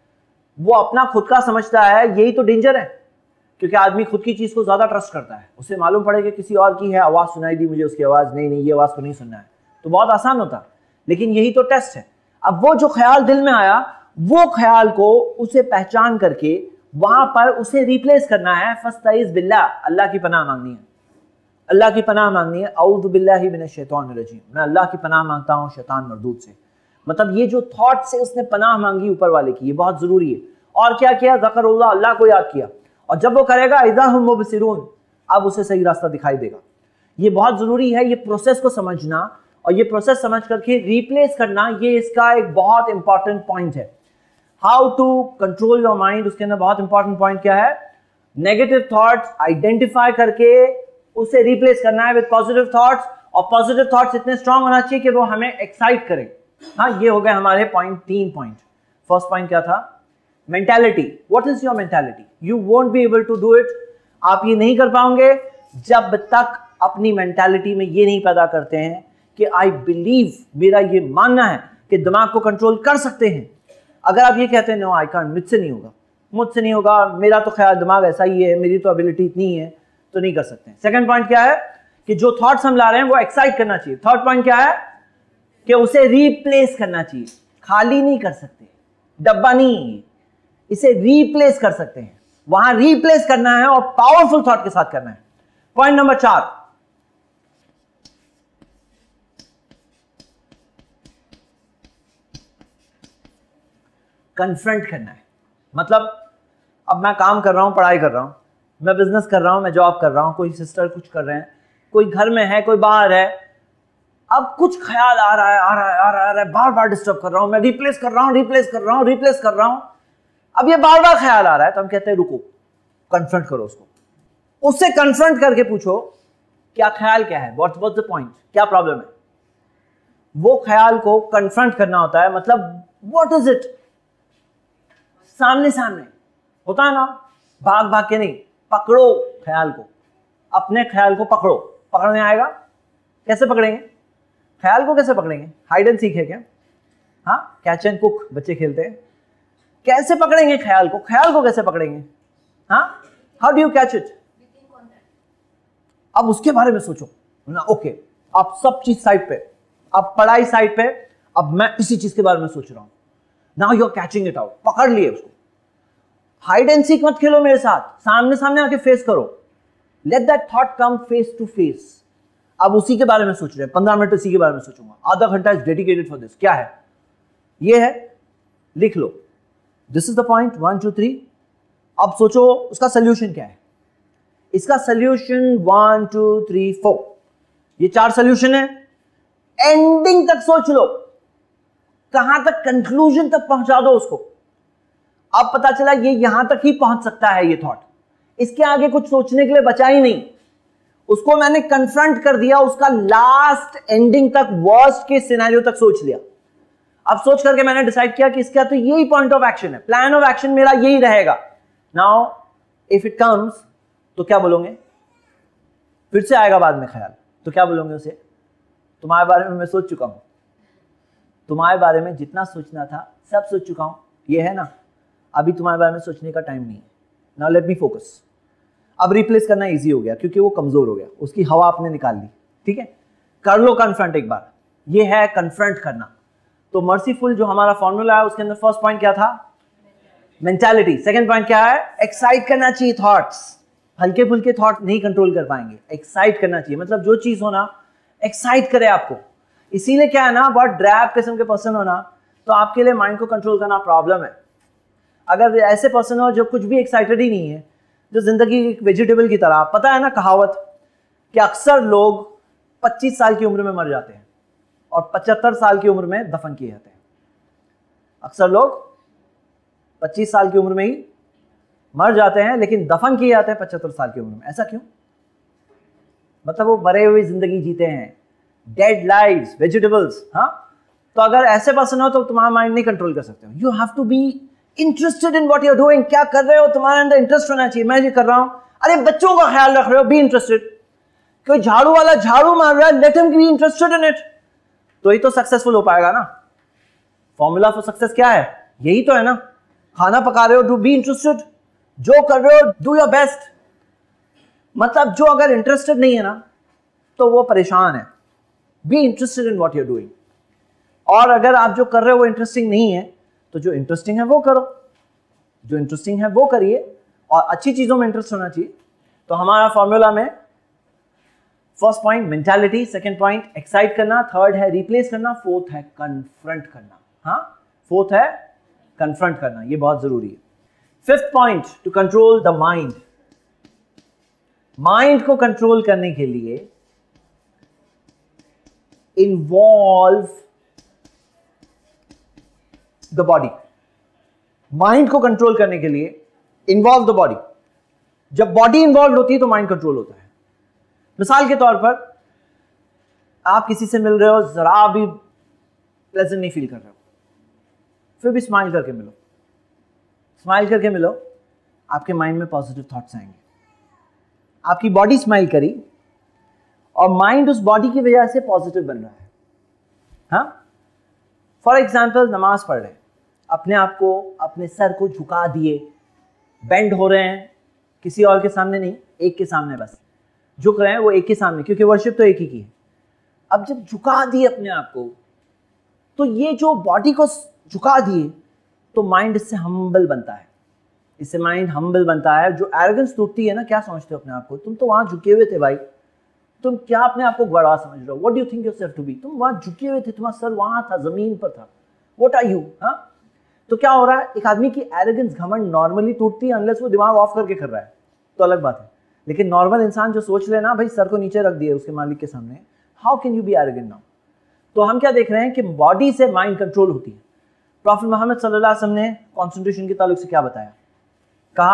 S1: वो अपना खुद का समझता है, यही तो डेंजर है, क्योंकि आदमी खुद की चीज को ज्यादा ट्रस्ट करता है। उसे मालूम पड़े कि किसी और की है, आवाज सुनाई दी मुझे, उसकी आवाज नहीं नहीं ये आवाज को नहीं सुनना है, तो बहुत आसान होता। लेकिन यही तो टेस्ट है। अब वो जो ख्याल दिल में आया, वो ख्याल को उसे पहचान करके वहां पर उसे रिप्लेस करना है। फस्तईज़ बिल्लाह, अल्लाह की पनाह मांगनी है, अल्लाह की पनाह मांगनी है। औज़ु बिल्लाहि मिनश शैतानिर रजीम, मैं अल्लाह की पनाह मांगता हूँ शैतान मरदूद से। मतलब ये जो थॉट से उसने पनाह मांगी ऊपर वाले की, ये बहुत जरूरी है। और क्या किया, ज़करुल्लाह, अल्लाह को याद किया, और जब वो करेगा इज़ा हुम मुबसिरून, अब उसे सही रास्ता दिखाई देगा। ये बहुत जरूरी है, ये प्रोसेस को समझना, और ये प्रोसेस समझ करके रिप्लेस करना, ये इसका एक बहुत इंपॉर्टेंट पॉइंट है। How to control your mind, उसके अंदर बहुत इंपॉर्टेंट पॉइंट क्या है, नेगेटिव थॉट्स आइडेंटिफाई करके उसे रिप्लेस करना है विद पॉजिटिव थॉट्स, और पॉजिटिव थॉट्स इतने स्ट्रांग होना चाहिए कि वो हमें एक्साइट करें। हाँ, ये हो गए हमारे पॉइंट, तीन पॉइंट। फर्स्ट पॉइंट क्या था, mentality. What is your mentality, you won't be able to do it. आप ये नहीं कर पाओगे जब तक अपनी मेंटालिटी में ये नहीं पैदा करते हैं कि आई बिलीव, मेरा ये मानना है कि दिमाग को कंट्रोल कर सकते हैं। अगर आप ये कहते हैं नो आई कांट, मुझसे नहीं होगा, मुझसे नहीं होगा, मेरा तो ख्याल दिमाग ऐसा ही है, मेरी तो एबिलिटी इतनी है, तो नहीं कर सकते। सेकंड पॉइंट क्या है कि जो थॉट्स हम ला रहे हैं वो एक्साइट करना चाहिए। थर्ड पॉइंट क्या है कि उसे रिप्लेस करना चाहिए, खाली नहीं कर सकते, डब्बा नहीं, इसे रिप्लेस कर सकते हैं। वहां रिप्लेस करना है और पावरफुल थॉट के साथ करना है। पॉइंट नंबर चार, कन्फ्रंट करना है। मतलब अब मैं काम कर रहा हूं, पढ़ाई कर रहा हूं, मैं बिजनेस कर रहा हूं, मैं जॉब कर रहा हूं, कोई सिस्टर कुछ कर रहे हैं, कोई घर में है, कोई बाहर है। अब कुछ ख्याल आ रहा है आ रहा है आ रहा है, आ रहा है, बार बार डिस्टर्ब कर रहा हूं, मैं रिप्लेस कर रहा हूं रिप्लेस कर रहा हूं रिप्लेस कर रहा हूं। अब ये बार बार ख्याल आ रहा है, तो हम कहते हैं रुको, कन्फ्रंट करो उसको, उससे कन्फ्रंट करके पूछो क्या ख्याल क्या है, व्हाट वाज द पॉइंट, क्या प्रॉब्लम है। वो ख्याल को कन्फ्रंट करना होता है, मतलब व्हाट इज इट, सामने सामने होता है ना, भाग भाग के नहीं, पकड़ो ख्याल को, अपने ख्याल को पकड़ो। पकड़ने आएगा, कैसे पकड़ेंगे ख्याल को, कैसे पकड़ेंगे, हाइड एंड सीक है क्या, हाँ कैच एंड कुक बच्चे खेलते हैं, कैसे पकड़ेंगे ख्याल को, ख्याल को कैसे पकड़ेंगे, हाँ how do you catch it. अब उसके बारे में सोचो ना, ओके आप सब चीज साइड पे, अब पढ़ाई साइड पे, अब मैं इसी चीज के बारे में सोच रहा हूं, now you are catching it out, पकड़ लिए उसको। हाइड एंड सीक मत खेलो मेरे साथ, सामने सामने आके फेस करो। Let that thought come face to face. अब उसी के बारे में सोच रहे हैं, पंद्रह मिनट उसी के बारे में सोचूंगा, आधा घंटा इज डेडिकेटेड फॉर दिस। क्या है ये? है, लिख लो, this is the point, one two three. अब सोचो उसका सोल्यूशन क्या है। इसका solution one two three four, ये चार सोल्यूशन है। एंडिंग तक सोच लो, कहां तक, कंक्लूजन तक पहुंचा दो उसको। अब पता चला ये यहां तक ही पहुंच सकता है ये थॉट, इसके आगे कुछ सोचने के लिए बचा ही नहीं। उसको मैंने कन्फ्रंट कर दिया, उसका लास्ट एंडिंग तक, वर्स्ट के सिनेरियो तक सोच लिया। अब सोच करके मैंने डिसाइड किया कि इसका तो यही पॉइंट ऑफ एक्शन है, प्लान ऑफ एक्शन मेरा यही रहेगा। नाउ इफ इट कम्स तो क्या बोलोगे? फिर से आएगा बाद में ख्याल, तो क्या बोलोगे उसे? तुम्हारे बारे में मैं सोच चुका हूं, तुम्हारे बारे में जितना सोचना था सब सोच चुका हूं, ये है ना, अभी तुम्हारे बारे में सोचने का टाइम नहीं है। Now let me focus. अब रिप्लेस करना इजी हो गया क्योंकि वो कमजोर हो गया, उसकी हवा आपने निकाल ली। ठीक है, कर लो कन्फ्रंट एक बार। ये है कन्फ्रंट करना। तो मर्सीफुल जो हमारा फॉर्मूला है उसके अंदर फर्स्ट पॉइंट क्या था? मेंटालिटी। सेकंड पॉइंट क्या है? एक्साइट करना चाहिए थॉट्स। हल्के फुल्के थॉट नहीं कंट्रोल कर पाएंगे, एक्साइट करना चाहिए। मतलब जो चीज होना एक्साइट करे आपको। इसीलिए क्या है ना, बहुत ड्रैब किस्म के पर्सन होना तो आपके लिए माइंड को कंट्रोल करना प्रॉब्लम है। अगर ऐसे पर्सन हो जो कुछ भी एक्साइटेड ही नहीं है, जो जिंदगी एक वेजिटेबल की तरह, पता है ना कहावत कि अक्सर लोग पच्चीस साल की उम्र में मर जाते हैं और पचहत्तर साल की उम्र में दफन किए जाते हैं। अक्सर लोग पच्चीस साल की उम्र में ही मर जाते हैं लेकिन दफन किए जाते हैं पचहत्तर साल की उम्र में। ऐसा क्यों? मतलब वो मरे हुए जिंदगी जीते हैं, डेड लाइव्स, वेजिटेबल्स। हाँ, तो अगर ऐसे पर्सन हो तो तुम्हारा माइंड नहीं कंट्रोल कर सकते हो। You have to be interested in what you are doing. क्या कर रहे हो, तुम्हारे अंदर इंटरेस्ट होना चाहिए। मैं ये कर रहा हूं, अरे बच्चों का ख्याल रख रहे हो, बी इंटरेस्टेड। कोई झाड़ू वाला झाड़ू मार रहा है, let him be interested in it, तो ही तो सक्सेसफुल हो पाएगा ना। फॉर्मूला फॉर सक्सेस क्या है? यही तो है ना। खाना पका रहे हो, डू बी इंटरेस्टेड। जो कर रहे हो, डू योर बेस्ट। मतलब जो अगर इंटरेस्टेड नहीं है ना तो वो परेशान है। Be interested in what you are doing. और अगर आप जो कर रहे हो वो इंटरेस्टिंग नहीं है तो जो इंटरेस्टिंग है वो करो, जो इंटरेस्टिंग है वो करिए, और अच्छी चीजों में इंटरेस्ट होना चाहिए। तो हमारा फॉर्मूला में first point mentality, second point excite करना, थर्ड है रिप्लेस करना, फोर्थ है कन्फ्रंट करना। हाँ, फोर्थ है कन्फ्रंट करना, ये बहुत जरूरी है। Fifth point, to control the mind. Mind को कंट्रोल करने के लिए इन्वॉल्व द बॉडी। माइंड को कंट्रोल करने के लिए इन्वॉल्व द बॉडी। जब बॉडी इन्वॉल्व होती है तो माइंड कंट्रोल होता है। मिसाल के तौर पर आप किसी से मिल रहे हो, जरा भी प्लेजेंट नहीं फील कर रहे हो, फिर भी स्माइल करके मिलो। स्माइल करके मिलो, आपके माइंड में पॉजिटिव थॉट्स आएंगे। आपकी बॉडी स्माइल करी और माइंड उस बॉडी की वजह से पॉजिटिव बन रहा है। हाँ, फॉर एग्जाम्पल नमाज पढ़ रहे हैं, अपने आप को, अपने सर को झुका दिए, बेंड हो रहे हैं, किसी और के सामने नहीं, एक के सामने बस झुक रहे हैं, वो एक के सामने, क्योंकि वर्शिप तो एक ही की है। अब जब झुका दिए अपने आप को, तो ये जो बॉडी को झुका दिए तो माइंड इससे हम्बल बनता है। इससे माइंड हम्बल बनता है। जो एरोगेंस टूटती है ना, क्या समझते हो अपने आप को, तुम तो वहां झुके हुए थे भाई, तुम क्या अपने आप को बड़ा समझ रहे हो? What do you think yourself to be? तुम वहां झुके हुए थे, तुम्हारा सर वहां था, जमीन पर था। What are you? हाँ, तो क्या हो रहा है, एक आदमी की एरोगेंस, घमंड नॉर्मली टूटती है अनलेस वो दिमाग ऑफ करके कर रहा है, तो अलग बात है। लेकिन नॉर्मल इंसान जो सोच लेना भाई सर को नीचे रख दिए उसके मालिक के सामने, how can you be arrogant now? तो हम क्या देख रहे हैं कि बॉडी से माइंड कंट्रोल होती है। प्रॉफेट मोहम्मद सल्लल्लाहु अलैहि वसल्लम ने कॉन्सेंट्रेशन के ताल्लुक से क्या बताया? कहा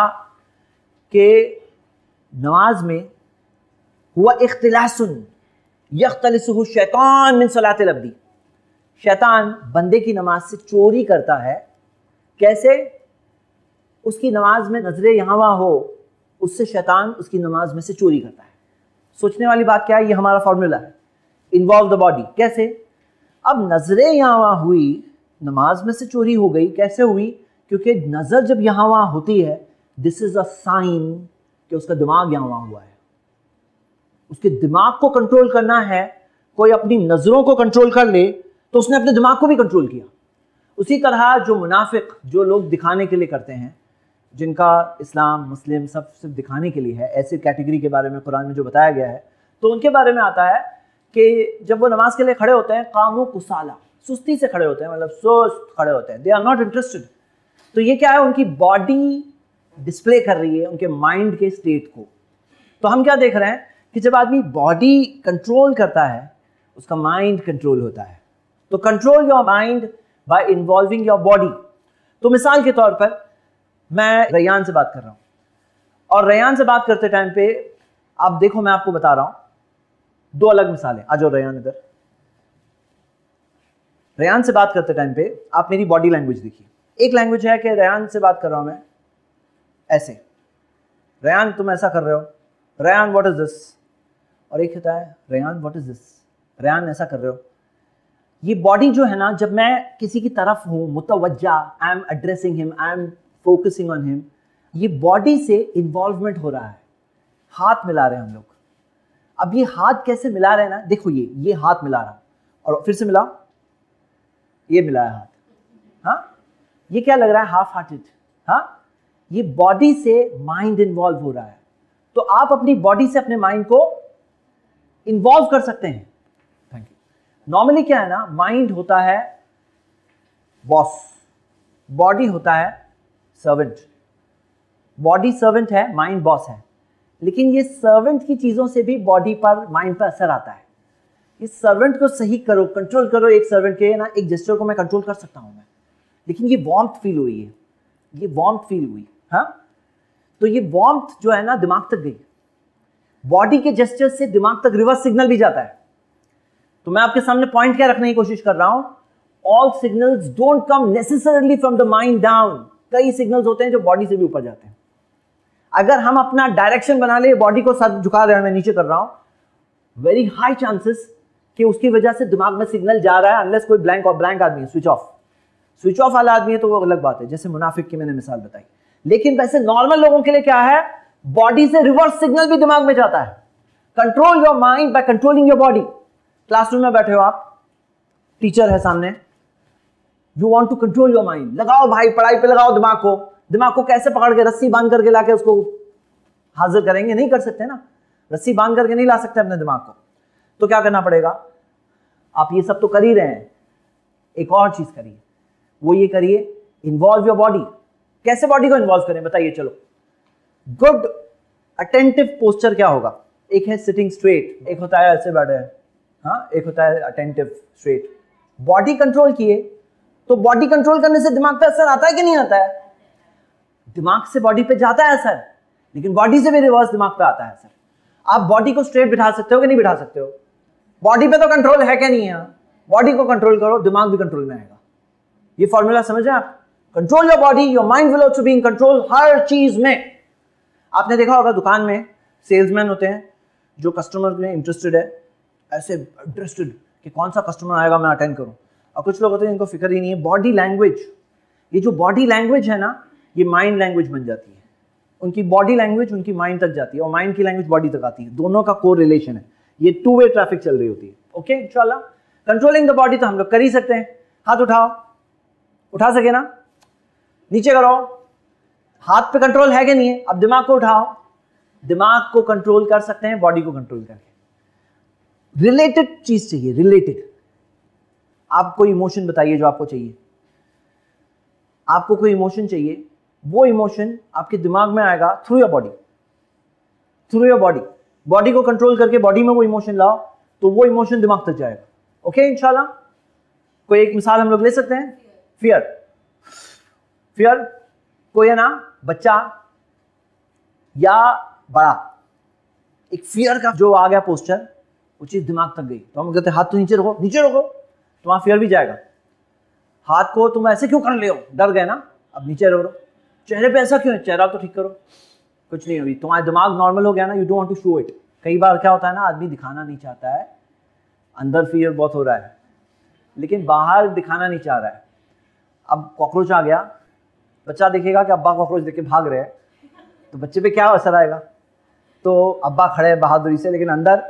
S1: कि नमाज में हुआ इख्तिलासुन यख्तलिसुहु शैतान मिन सलातिल अब्दी। शैतान बंदे की नमाज से चोरी करता है। कैसे? उसकी नमाज में नजरें यहाँ वहाँ हो, उससे शैतान उसकी नमाज में से चोरी करता है। सोचने वाली बात क्या है? ये हमारा फॉर्मूला है, इन्वॉल्व द बॉडी। कैसे? अब नजरें यहाँ वहाँ हुई, नमाज में से चोरी हो गई। कैसे हुई? क्योंकि नजर जब यहाँ वहाँ होती है, दिस इज अ साइन कि उसका दिमाग यहाँ वहाँ हुआ है। उसके दिमाग को कंट्रोल करना है। कोई अपनी नजरों को कंट्रोल कर ले तो उसने अपने दिमाग को भी कंट्रोल किया। उसी तरह जो मुनाफिक, जो लोग दिखाने के लिए करते हैं जिनका इस्लाम मुस्लिम सब सिर्फ दिखाने के लिए है, ऐसे कैटेगरी के बारे में कुरान में जो बताया गया है, तो उनके बारे में आता है कि जब वो नमाज के लिए खड़े होते हैं, कामों कुसाला, सुस्ती से खड़े होते हैं, मतलब सुस्त खड़े होते हैं, दे आर नॉट इंटरेस्टेड। तो ये क्या है, उनकी बॉडी डिस्प्ले कर रही है उनके माइंड के स्टेट को। तो हम क्या देख रहे हैं कि जब आदमी बॉडी कंट्रोल करता है, उसका माइंड कंट्रोल होता है। तो control your mind by involving your body. तो मिसाल के तौर पर मैं रैयान से बात कर रहा हूं, और रैयान से बात करते टाइम पे आप देखो, मैं आपको बता रहा हूं दो अलग मिसालें। आ जाओ रैयान इधर। रैयान से बात करते टाइम पे आप मेरी बॉडी लैंग्वेज देखिए। एक लैंग्वेज है कि रैयान से बात कर रहा हूं मैं ऐसे, रैयान तुम ऐसा कर रहे हो, रैयान व्हाट इज दिस, और एक होता है Rayyan what is this, Rayyan ऐसा कर रहे हो। ये बॉडी जो है ना, जब मैं किसी की तरफ हूं, मुतवज्जा, I am addressing him, I am focusing on him, ये बॉडी से इन्वॉल्वमेंट हो रहा है। हाथ मिला रहे हैं हम लोग। अब ये हाथ कैसे मिला रहे हैं ना, देखो ये ये हाथ मिला रहा, और फिर से मिला, ये मिलाया हाथ। हाँ, ये क्या लग रहा है, हाफ हार्टेड। हाँ, ये बॉडी से माइंड इन्वॉल्व हो रहा है। तो आप अपनी बॉडी से अपने माइंड को इन्वॉल्व कर सकते हैं। Thank you. नॉर्मली क्या है ना, माइंड होता है बॉस, बॉडी होता है सर्वेंट। बॉडी सर्वेंट है, माइंड बॉस है। लेकिन ये सर्वेंट की चीजों से भी बॉडी पर, माइंड पर असर आता है। इस सर्वेंट को सही करो, कंट्रोल करो। एक सर्वेंट के ना, एक जेस्चर को मैं कंट्रोल कर सकता हूं मैं, लेकिन ये वार्मथ फील हुई है, ये वार्मथ फील हुई। हाँ, तो ये वार्मथ जो है ना, दिमाग तक गई। बॉडी के जेस्चर से दिमाग तक रिवर्स सिग्नल भी जाता है। तो मैं आपके सामने पॉइंट क्या रखने की कोशिश कर रहा हूं, all signals don't come necessarily from the mind down. कई सिग्नल्स होते हैं जो बॉडी से भी ऊपर जाते हैं। अगर हम अपना डायरेक्शन बना ले, बॉडी को सर झुका रहे हैं, मैं नीचे कर रहा हूं, वेरी हाई चांसेस कि उसकी वजह से दिमाग में सिग्नल जा रहा है, अनलेस कोई ब्लैंक और ब्लैंक आदमी है, स्विच ऑफ स्विच ऑफ वाला आदमी है तो वो अलग बात है, जैसे मुनाफिक की मैंने मिसाल बताई। लेकिन वैसे नॉर्मल लोगों के लिए क्या है, बॉडी से रिवर्स सिग्नल भी दिमाग में जाता है। Control your mind by controlling your body. Classroom में बैठे हो आप, टीचर है सामने, you want to control your mind. लगाओ भाई, पढ़ाई पे लगाओ दिमाग को। दिमाग को कैसे पकड़ के रस्सी बांध करके लाके उसको हाजिर करेंगे, नहीं कर सकते ना, रस्सी बांध करके नहीं ला सकते अपने दिमाग को। तो क्या करना पड़ेगा, आप ये सब तो कर ही रहे हैं, एक और चीज करिए, वो ये करिए, इन्वॉल्व योर बॉडी। कैसे बॉडी को इन्वॉल्व करें बताइए। चलो, गुड अटेंटिव पोस्चर क्या होगा, एक है सिटिंग स्ट्रेट, एक होता है ऐसे बैठे हैं, हाँ, एक होता है अटेंटिव स्ट्रेट। बॉडी कंट्रोल किए तो बॉडी कंट्रोल करने से दिमाग पे असर आता है कि नहीं आता है? दिमाग से बॉडी पे जाता है असर, लेकिन बॉडी से भी रिवर्स दिमाग पे आता है असर। आप बॉडी को स्ट्रेट बिठा सकते हो कि नहीं बिठा सकते हो? बॉडी पे तो कंट्रोल है क्या नहीं है? बॉडी को कंट्रोल करो, दिमाग भी कंट्रोल में आएगा। ये फॉर्मूला समझे आप? Control your body, your mind will also be in control हर चीज में। आपने देखा होगा दुकान में सेल्समैन होते हैं जो कस्टमर में इंटरेस्टेड है, ऐसे इंटरेस्टेड कि कौन सा कस्टमर आएगा मैं अटेंड करूं। और कुछ लोग होते हैं इनको फिक्र ही नहीं है। बॉडी लैंग्वेज, ये जो बॉडी लैंग्वेज है ना, ये माइंड लैंग्वेज बन जाती है। उनकी बॉडी लैंग्वेज उनकी माइंड तक जाती है और माइंड की लैंग्वेज बॉडी तक आती है। दोनों का कोर रिलेशन है, ये टू वे ट्रैफिक चल रही होती है। ओके, इंशाल्लाह कंट्रोलिंग द बॉडी तो हम लोग कर ही सकते हैं। हाथ उठाओ, उठा सके ना, नीचे करो। हाथ पे कंट्रोल है कि नहीं है? अब दिमाग को उठाओ, दिमाग को कंट्रोल कर सकते हैं बॉडी को कंट्रोल करके। रिलेटेड चीज चाहिए, रिलेटेड। आप कोई इमोशन बताइए जो आपको चाहिए। आपको कोई इमोशन चाहिए, वो इमोशन आपके दिमाग में आएगा through your body, through your body. Body को कंट्रोल करके बॉडी में वो इमोशन लाओ तो वो इमोशन दिमाग तक जाएगा। ओके, इंशाल्लाह। कोई एक मिसाल हम लोग ले सकते हैं। फियर, फियर कोई है ना, बच्चा या बड़ा, एक फियर का जो आ गया पोस्चर, वो चीज दिमाग तक गई तो हम कहते हैं हाथ तो नीचे रखो, नीचे रखो, तो वहां फियर भी जाएगा। हाथ को तुम ऐसे क्यों कर ले हो, डर गए ना, अब नीचे रखो। चेहरे पे ऐसा क्यों है, चेहरा तो ठीक करो। कुछ नहीं, अभी तुम्हारा दिमाग नॉर्मल हो गया ना, you don't want to show it. कई बार क्या होता है ना, आदमी दिखाना नहीं चाहता है, अंदर फियर बहुत हो रहा है लेकिन बाहर दिखाना नहीं चाह रहा है। अब कॉकरोच आ गया, बच्चा देखेगा कि अब्बा कॉकरोच देख के भाग रहे हैं, तो बच्चे पे क्या असर आएगा? तो अब्बा खड़े हैं बहादुरी से, लेकिन अंदर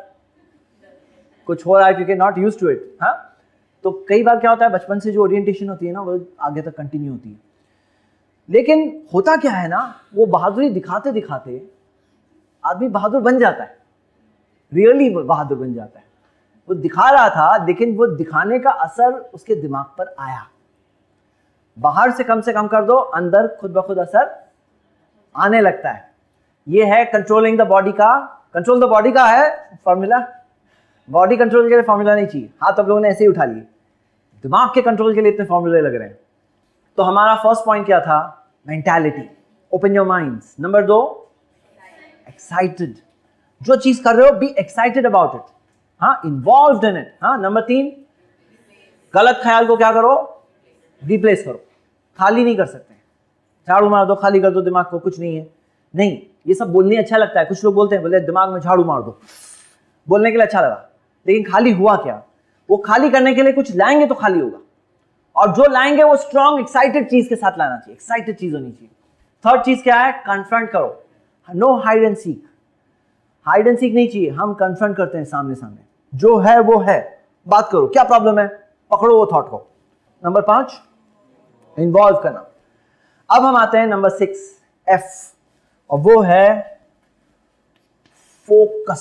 S1: कुछ हो रहा है क्योंकि नॉट यूज्ड टू इट। हाँ, तो कई बार क्या होता है, बचपन से जो ओरिएंटेशन होती है ना, वो आगे तक कंटिन्यू होती है। लेकिन होता क्या है ना, वो बहादुरी दिखाते दिखाते आदमी बहादुर बन जाता है, रियली बहादुर बन जाता है। वो दिखा रहा था लेकिन वो दिखाने का असर उसके दिमाग पर आया। बाहर से कम से कम कर दो, अंदर खुद ब खुद असर आने लगता है। ये है कंट्रोलिंग द बॉडी का, कंट्रोल द बॉडी का है फॉर्मूला। बॉडी कंट्रोल के लिए फॉर्मूला नहीं चाहिए, हाथ आप लोगों ने ऐसे ही उठा लिए। दिमाग के कंट्रोल के लिए इतने फॉर्मूले लग रहे हैं। तो हमारा फर्स्ट पॉइंट क्या था? Mentality, open your minds. Number दो, एक्साइटेड, जो चीज कर रहे हो बी एक्साइटेड अबाउट इट, हाँ, इन्वॉल्व्ड इन इट। हाँ, नंबर तीन, गलत ख्याल को क्या करो? रिप्लेस करो। खाली नहीं कर सकते, झाड़ू मार दो, खाली कर दो दिमाग को, कुछ नहीं है। नहीं, ये सब बोलने अच्छा लगता है। कुछ लोग बोलते हैं, बोले दिमाग में झाड़ू मार दो, बोलने के लिए अच्छा लगा, लेकिन खाली हुआ क्या? वो खाली करने के लिए कुछ लाएंगे तो खाली होगा, और जो लाएंगे वो स्ट्रॉन्ग एक्साइटेड चीज के साथ लाना चाहिए, एक्साइटेड चीज होनी चाहिए। थर्ड चीज क्या है? कन्फ्रंट करो, no hide and seek. Hide and seek नहीं चाहिए, हम कन्फ्रंट करते हैं सामने सामने, जो है वो है, बात करो, क्या प्रॉब्लम है, पकड़ो वो थॉट को। नंबर पांच, इन्वॉल्व करना। अब हम आते हैं नंबर सिक्स, एफ, और वो है फोकस।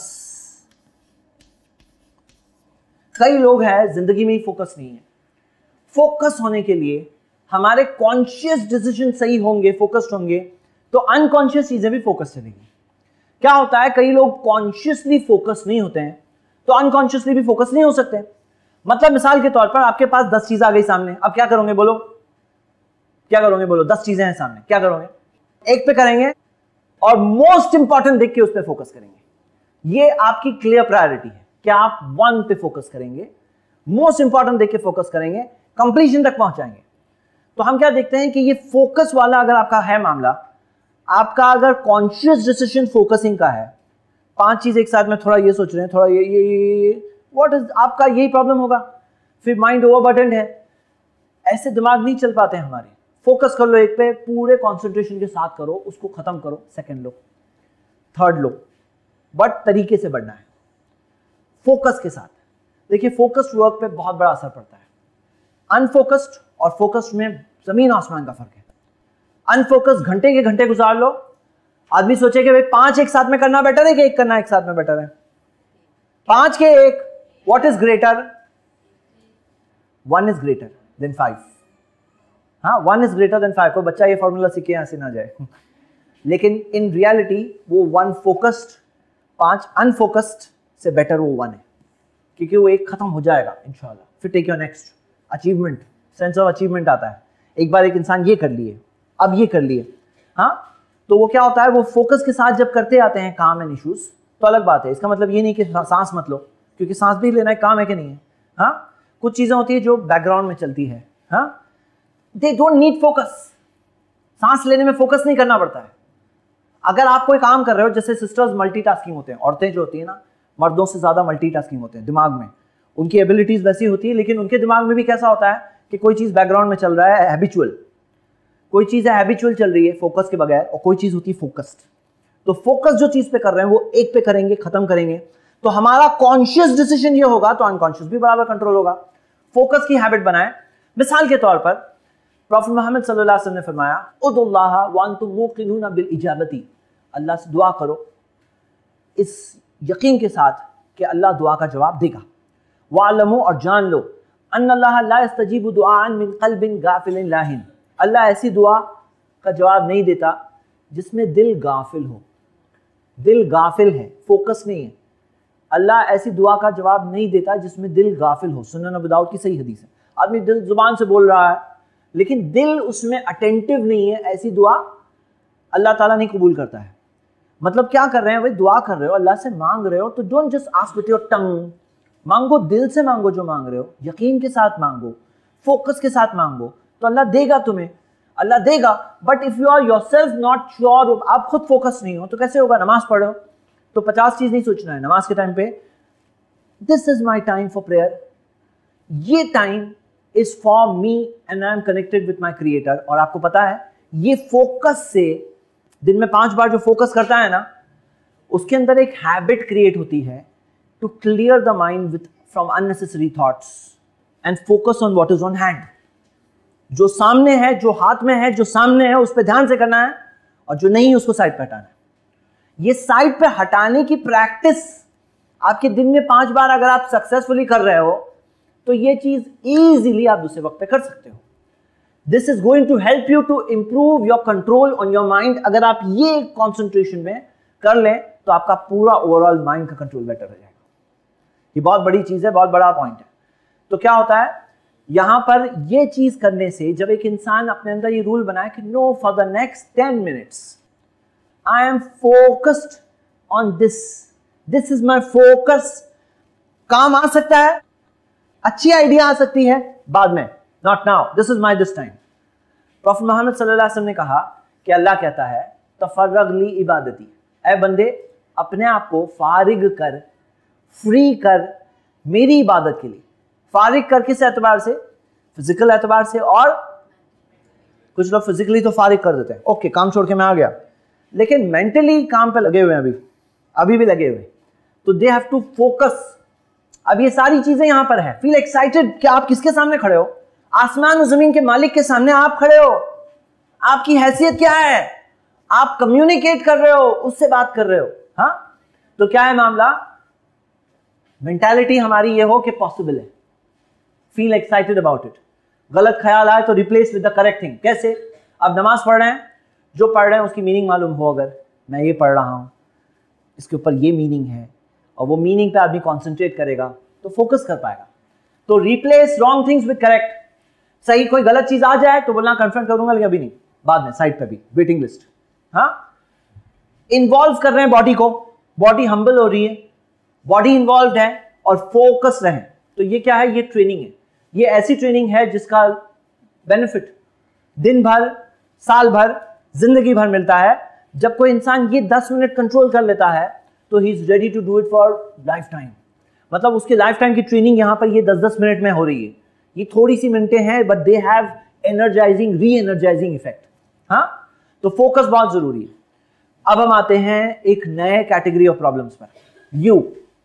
S1: कई लोग हैं जिंदगी में ही फोकस नहीं है। फोकस होने के लिए हमारे कॉन्शियस डिसीजन सही होंगे, फोकस्ड होंगे, तो अनकॉन्शियस चीजें भी फोकस चलेंगी। क्या होता है, कई लोग कॉन्शियसली फोकस नहीं होते हैं, तो अनकॉन्शियसली भी फोकस नहीं हो सकते। मतलब मिसाल के तौर पर आपके पास दस चीजें आ गई सामने, अब क्या करोगे? बोलो क्या करोगे? बोलो, दस चीजें हैं सामने, क्या करोगे? एक पे करेंगे और मोस्ट इंपॉर्टेंट देख के उस पर फोकस करेंगे। ये आपकी क्लियर प्रायोरिटी है, क्या आप वन पे फोकस करेंगे, मोस्ट इंपॉर्टेंट देख के फोकस करेंगे, कंप्लीशन तक पहुंचाएंगे। तो हम क्या देखते हैं कि ये फोकस वाला अगर आपका है मामला, आपका अगर कॉन्शियस डिसीजन फोकसिंग का है, पांच चीज एक साथ में, थोड़ा ये सोच रहे हैं, थोड़ा ये ये ये व्हाट इज, आपका यही प्रॉब्लम होगा, फिर माइंड ओवरबर्डन्ड है, ऐसे दिमाग नहीं चल पाते हैं हमारे। फोकस कर लो एक पे, पूरे कंसंट्रेशन के साथ करो, उसको खत्म करो, सेकंड लो, थर्ड लो, बट तरीके से बढ़ना है, फोकस के साथ। देखिए, फोकस्ड वर्क पे बहुत बड़ा असर पड़ता है। अनफोकस्ड और फोकस्ड में जमीन आसमान का फर्क है। अनफोकस्ड घंटे के घंटे गुजार लो, आदमी सोचे कि भाई पांच एक साथ में करना बेटर है कि एक करना एक साथ में बेटर है? पांच के एक, what is greater? One is greater than five. हाँ, one is greater than five. कोई बच्चा ये फॉर्मूला सीखे यहां से ना जाए, लेकिन इन रियलिटी वो वन फोकस्ड पांच अनफोकस्ड से बेटर वो वन है, क्योंकि वो एक खत्म हो जाएगा इंशाल्लाह, फिर take your next achievement, sense of achievement आता है। एक बार एक इंसान ये कर लिए, अब ये कर लिए, हाँ, तो वो क्या होता है, वो फोकस के साथ जब करते आते हैं काम एंड इश्यूज, तो अलग बात है। इसका मतलब ये नहीं कि सांस मत लो, क्योंकि सांस भी लेना एक काम है कि नहीं है? हाँ, कुछ चीजें होती है जो बैकग्राउंड में चलती है, हाँ, दे डोंट नीड फोकस। सांस लेने में फोकस नहीं करना पड़ता है। अगर आप कोई काम कर रहे हो, जैसे सिस्टर्स मल्टीटास्किंग होते हैं, औरतें जो होती है ना, मर्दों से ज्यादा मल्टीटास्किंग होते हैं दिमाग में, उनकी एबिलिटीज वैसी होती है, लेकिन उनके दिमाग में भी कैसा होता है कि कोई चीज बैकग्राउंड में चल रहा है, हैबिचुअल, कोई चीज है हैबिचुअल चल रही है फोकस के बगैर, और कोई चीज होती है फोकस्ड। तो फोकस जो चीज पे कर रहे हैं वो एक पे करेंगे, खत्म करेंगे, तो हमारा कॉन्शियस डिसीजन ये होगा, तो अनकॉन्शियस भी बराबर कंट्रोल होगा। फोकस की हैबिट बनाएं। मिसाल के तौर पर प्रॉफेट मोहम्मद सल्लल्लाहु अलैहि वसल्लम ने फरमाया, उदुल्लाह व अंतुम मूकिनून बिल इजाबती, अल्लाह से दुआ करो इस यकीन के साथ कि अल्लाह दुआ का जवाब देगा। वालमू, और जान लो, अन्नल्लाह ला यस्तजीबु दुआअन मिन क़ल्बिन गाफिलिन लाहिन, अल्लाह ऐसी दुआ का जवाब नहीं देता जिसमें दिल गाफिल हो। दिल गाफिल है, फोकस नहीं है। अल्लाह ऐसी दुआ का जवाब नहीं देता जिसमें दिल गाफिल हो। सुनन अबू दाऊद की सही हदीस है। आदमी दिल जुबान से बोल रहा है लेकिन दिल उसमें अटेंटिव नहीं है, ऐसी दुआ अल्लाह ताला नहीं कबूल करता है। मतलब क्या कर रहे हैं भाई, दुआ कर रहे हो, अल्लाह से मांग रहे हो, तो don't just ask with your tongue, मांगो दिल से, मांगो जो मांग रहे हो, यकीन के साथ मांगो, फोकस के साथ मांगो, तो अल्लाह देगा तुम्हें, अल्लाह देगा। But if you are yourself not sure, आप खुद फोकस नहीं हो, तो कैसे होगा? नमाज पढ़ो तो पचास चीज नहीं सोचना है नमाज के टाइम पे, this is my time for prayer, ये time is for me and I am connected with my creator. और आपको पता है, ये फोकस से, दिन में पांच बार जो फोकस करता है ना, उसके अंदर एक हैबिट क्रिएट होती है to clear the mind with from unnecessary thoughts and focus on what is on hand. जो सामने है, जो हाथ में है, जो सामने है उस पर ध्यान से करना है, और जो नहीं उसको साइड पे हटाना है। ये साइड पे हटाने की प्रैक्टिस आपके दिन में पांच बार अगर आप सक्सेसफुली कर रहे हो तो ये चीज इजीली आप दूसरे वक्त पे कर सकते हो। This is going to help you to improve your control on your mind. अगर आप ये कॉन्सेंट्रेशन में कर लें तो आपका पूरा ओवरऑल माइंड का कंट्रोल बेटर हो जाएगा। ये बहुत बड़ी चीज है, बहुत बड़ा पॉइंट है। तो क्या होता है यहां पर ये चीज करने से, जब एक इंसान अपने अंदर ये रूल बनाए कि no for the next ten minutes I am focused on this, this is my focus. काम आ सकता है, अच्छी आइडिया आ सकती है बाद में, not now, this is my this time. Prophet Muhammad सल्लल्लाहु अलैहि वसल्लम ने कहा कि अल्लाह कहता है तफर्रग ली इबादती, ऐ बंदे अपने आप को फारिग कर, फ्री कर मेरी इबादत के लिए। फारिग कर किस एतबार से? फिजिकल एतबार से। और कुछ लोग फिजिकली तो फारिग कर देते हैं, ओके काम छोड़ के मैं आ गया, लेकिन मेंटली काम पे लगे हुए हैं, अभी अभी भी लगे हुए, तो दे हैव टू फोकस। अब ये सारी चीजें यहां पर है। फील एक्साइटेड कि आप किसके सामने खड़े हो? आसमान और जमीन के मालिक के सामने आप खड़े हो। आपकी हैसियत क्या है? आप कम्युनिकेट कर रहे हो, उससे बात कर रहे हो। हाँ, तो क्या है मामला? मेंटालिटी हमारी ये हो कि पॉसिबल है, फील एक्साइटेड अबाउट इट। गलत ख्याल आए तो replace with the correct thing. कैसे? अब नमाज पढ़ रहे हैं, जो पढ़ रहे हैं उसकी मीनिंग मालूम हो, अगर मैं ये पढ़ रहा हूं इसके ऊपर ये मीनिंग है, और वो मीनिंग पे आदमी कॉन्सेंट्रेट करेगा तो फोकस कर पाएगा। तो replace wrong things with correct. सही कोई गलत चीज आ जाए तो बोलना कन्फ्रंट करूंगा, लेकिन अभी नहीं, बाद में, साइड पे भी, वेटिंग लिस्ट। हाँ, इन्वॉल्व कर रहे हैं बॉडी को, बॉडी हम्बल हो रही है, बॉडी इन्वॉल्व है और फोकस रहे। तो ये क्या है? ये ट्रेनिंग है। ये ऐसी ट्रेनिंग है जिसका बेनिफिट दिन भर, साल भर, जिंदगी भर मिलता है। जब कोई इंसान ये दस मिनट कंट्रोल कर लेता है तो he is ready to do it for lifetime. मतलब उसके लाइफ टाइम की ट्रेनिंग यहां पर ये दस दस मिनट में हो रही है। ये थोड़ी सी मिनटें हैं, but they have energising, re energising effect. हाँ, तो फोकस बहुत जरूरी है। अब हम आते हैं एक नए कैटेगरी ऑफ प्रॉब्लम्स पर, यू।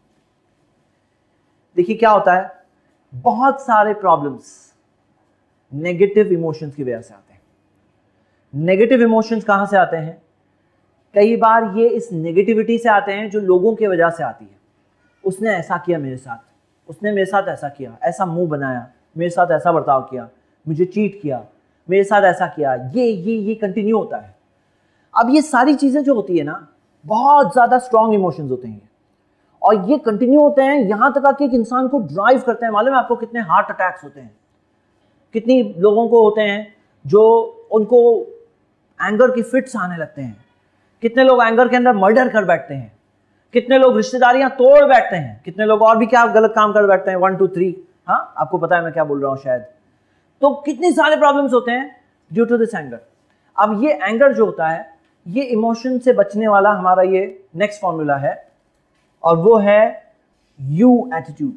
S1: देखिए क्या होता है, बहुत सारे प्रॉब्लम्स नेगेटिव इमोशंस की वजह से आते हैं। नेगेटिव इमोशंस कहां से आते हैं? कई बार ये इस नेगेटिविटी से आते हैं जो लोगों की वजह से आती है। उसने ऐसा किया मेरे साथ, उसने मेरे साथ ऐसा किया, ऐसा मुंह बनाया, मेरे साथ ऐसा बर्ताव किया, मुझे चीट किया, मेरे साथ ऐसा किया, ये ये ये कंटिन्यू होता है। अब ये सारी चीजें जो होती है ना, बहुत ज्यादा स्ट्रॉन्ग इमोशंस होते हैं, और ये कंटिन्यू होते हैं यहां तक कि एक इंसान को ड्राइव करते हैं। मालूम है आपको कितने हार्ट अटैक्स होते हैं, कितनी लोगों को होते हैं जो उनको एंगर की फिट्स आने लगते हैं, कितने लोग एंगर के अंदर मर्डर कर बैठते हैं, कितने लोग रिश्तेदारियां तोड़ बैठते हैं, कितने लोग और भी क्या गलत काम कर बैठते हैं, वन टू थ्री। हाँ, आपको पता है मैं क्या बोल रहा हूं शायद। तो कितने सारे प्रॉब्लम्स होते हैं ड्यू टू दिस एंगर। अब ये एंगर जो होता है, ये इमोशन से बचने वाला हमारा ये नेक्स्ट फॉर्मूला है, और वो है यू एटीट्यूड।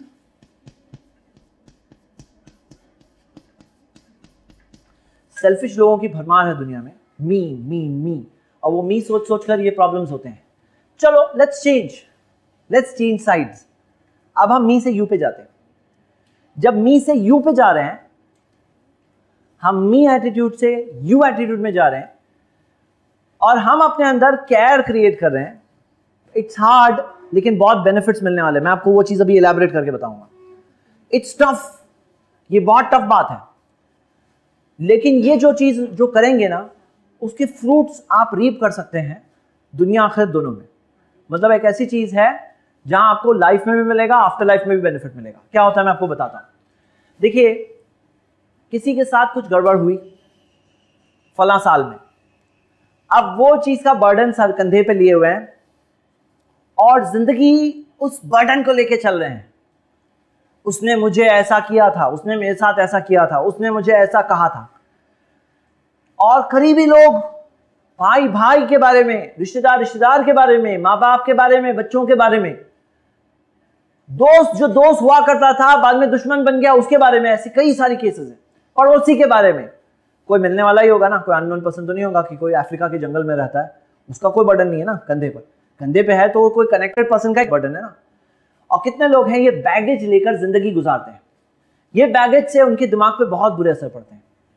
S1: सेल्फिश लोगों की भरमार है दुनिया में, मी मी मी, और वो मी सोच सोच कर ये प्रॉब्लम्स होते हैं। चलो let's change, let's change sides. अब हम मी से यू पे जाते हैं। जब मी से यू पे जा रहे हैं, हम मी एटीट्यूड से यू एटीट्यूड में जा रहे हैं, और हम अपने अंदर केयर क्रिएट कर रहे हैं। इट्स हार्ड, लेकिन बहुत बेनिफिट्स मिलने वाले। मैं आपको वो चीज अभी एलैबोरेट करके बताऊंगा। इट्स टफ, ये बहुत टफ बात है, लेकिन ये जो चीज जो करेंगे ना, उसके फ्रूट्स आप रीप कर सकते हैं दुनिया आखिरत दोनों में। मतलब एक ऐसी चीज है जहां आपको लाइफ में भी मिलेगा, आफ्टर लाइफ में भी बेनिफिट मिलेगा। क्या होता है मैं आपको बताता हूं। देखिए, किसी के साथ कुछ गड़बड़ हुई फला साल में, अब वो चीज का बर्डन सर कंधे पे लिए हुए हैं, और जिंदगी उस बर्डन को लेके चल रहे हैं। उसने मुझे ऐसा किया था, उसने मेरे साथ ऐसा किया था, उसने मुझे ऐसा कहा था। और करीबी लोग, भाई भाई के बारे में, रिश्तेदार रिश्तेदार के बारे में, माँ बाप के बारे में, बच्चों के बारे में, दोस्त जो दोस्त हुआ करता था बाद में दुश्मन बन गया, उसके बारे में। ऐसी कई सारी केसेस हैं। पड़ोसी के बारे में, कोई मिलने वाला ही होगा ना, कोई अननोन पर्सन तो नहीं होगा कि कोई अफ्रीका के जंगल में रहता है, उसका कोई बर्डन नहीं है ना कंधे पर। कंधे पे है तो कोई कनेक्टेड पर्सन का एक बर्डन है ना। और कितने लोग हैं ये बैगेज लेकर जिंदगी गुजारते हैं। ये बैगेज से उनके दिमाग पे बहुत बुरे असर पड़ते हैं।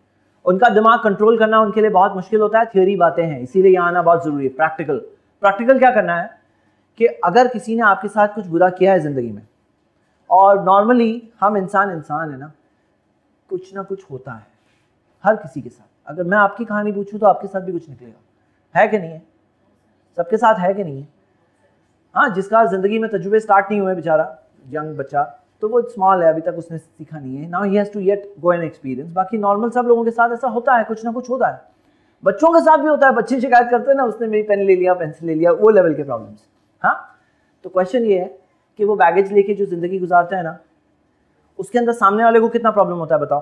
S1: उनका दिमाग कंट्रोल करना उनके लिए बहुत मुश्किल होता है, थियोरी बातें हैं, इसीलिए यहाँ आना बहुत ज़रूरी है। प्रैक्टिकल प्रैक्टिकल क्या करना है कि अगर किसी ने आपके साथ कुछ बुरा किया है ज़िंदगी में, और नॉर्मली हम इंसान इंसान है ना, कुछ ना कुछ होता है हर किसी के साथ। अगर मैं आपकी कहानी पूछूं तो आपके साथ भी कुछ निकलेगा, है कि नहीं है? सबके साथ है कि नहीं है? हाँ, जिसका ज़िंदगी में तजुर्बे स्टार्ट नहीं हुए, बेचारा यंग बच्चा, तो वो स्मॉल है, अभी तक उसने सीखा नहीं है, now he has to yet go and experience. बाकी नॉर्मल सब लोगों के साथ ऐसा होता है, कुछ ना कुछ होता है। बच्चों के साथ भी होता है, बच्चे शिकायत करते हैं ना, उसने मेरी पेन ले लिया, पेंसिल ले लिया, वो लेवल के प्रॉब्लम्स। हाँ, तो क्वेश्चन ये है कि वो बैगेज लेके जो ज़िंदगी गुजारता है ना, उसके अंदर सामने वाले को कितना प्रॉब्लम होता है बताओ।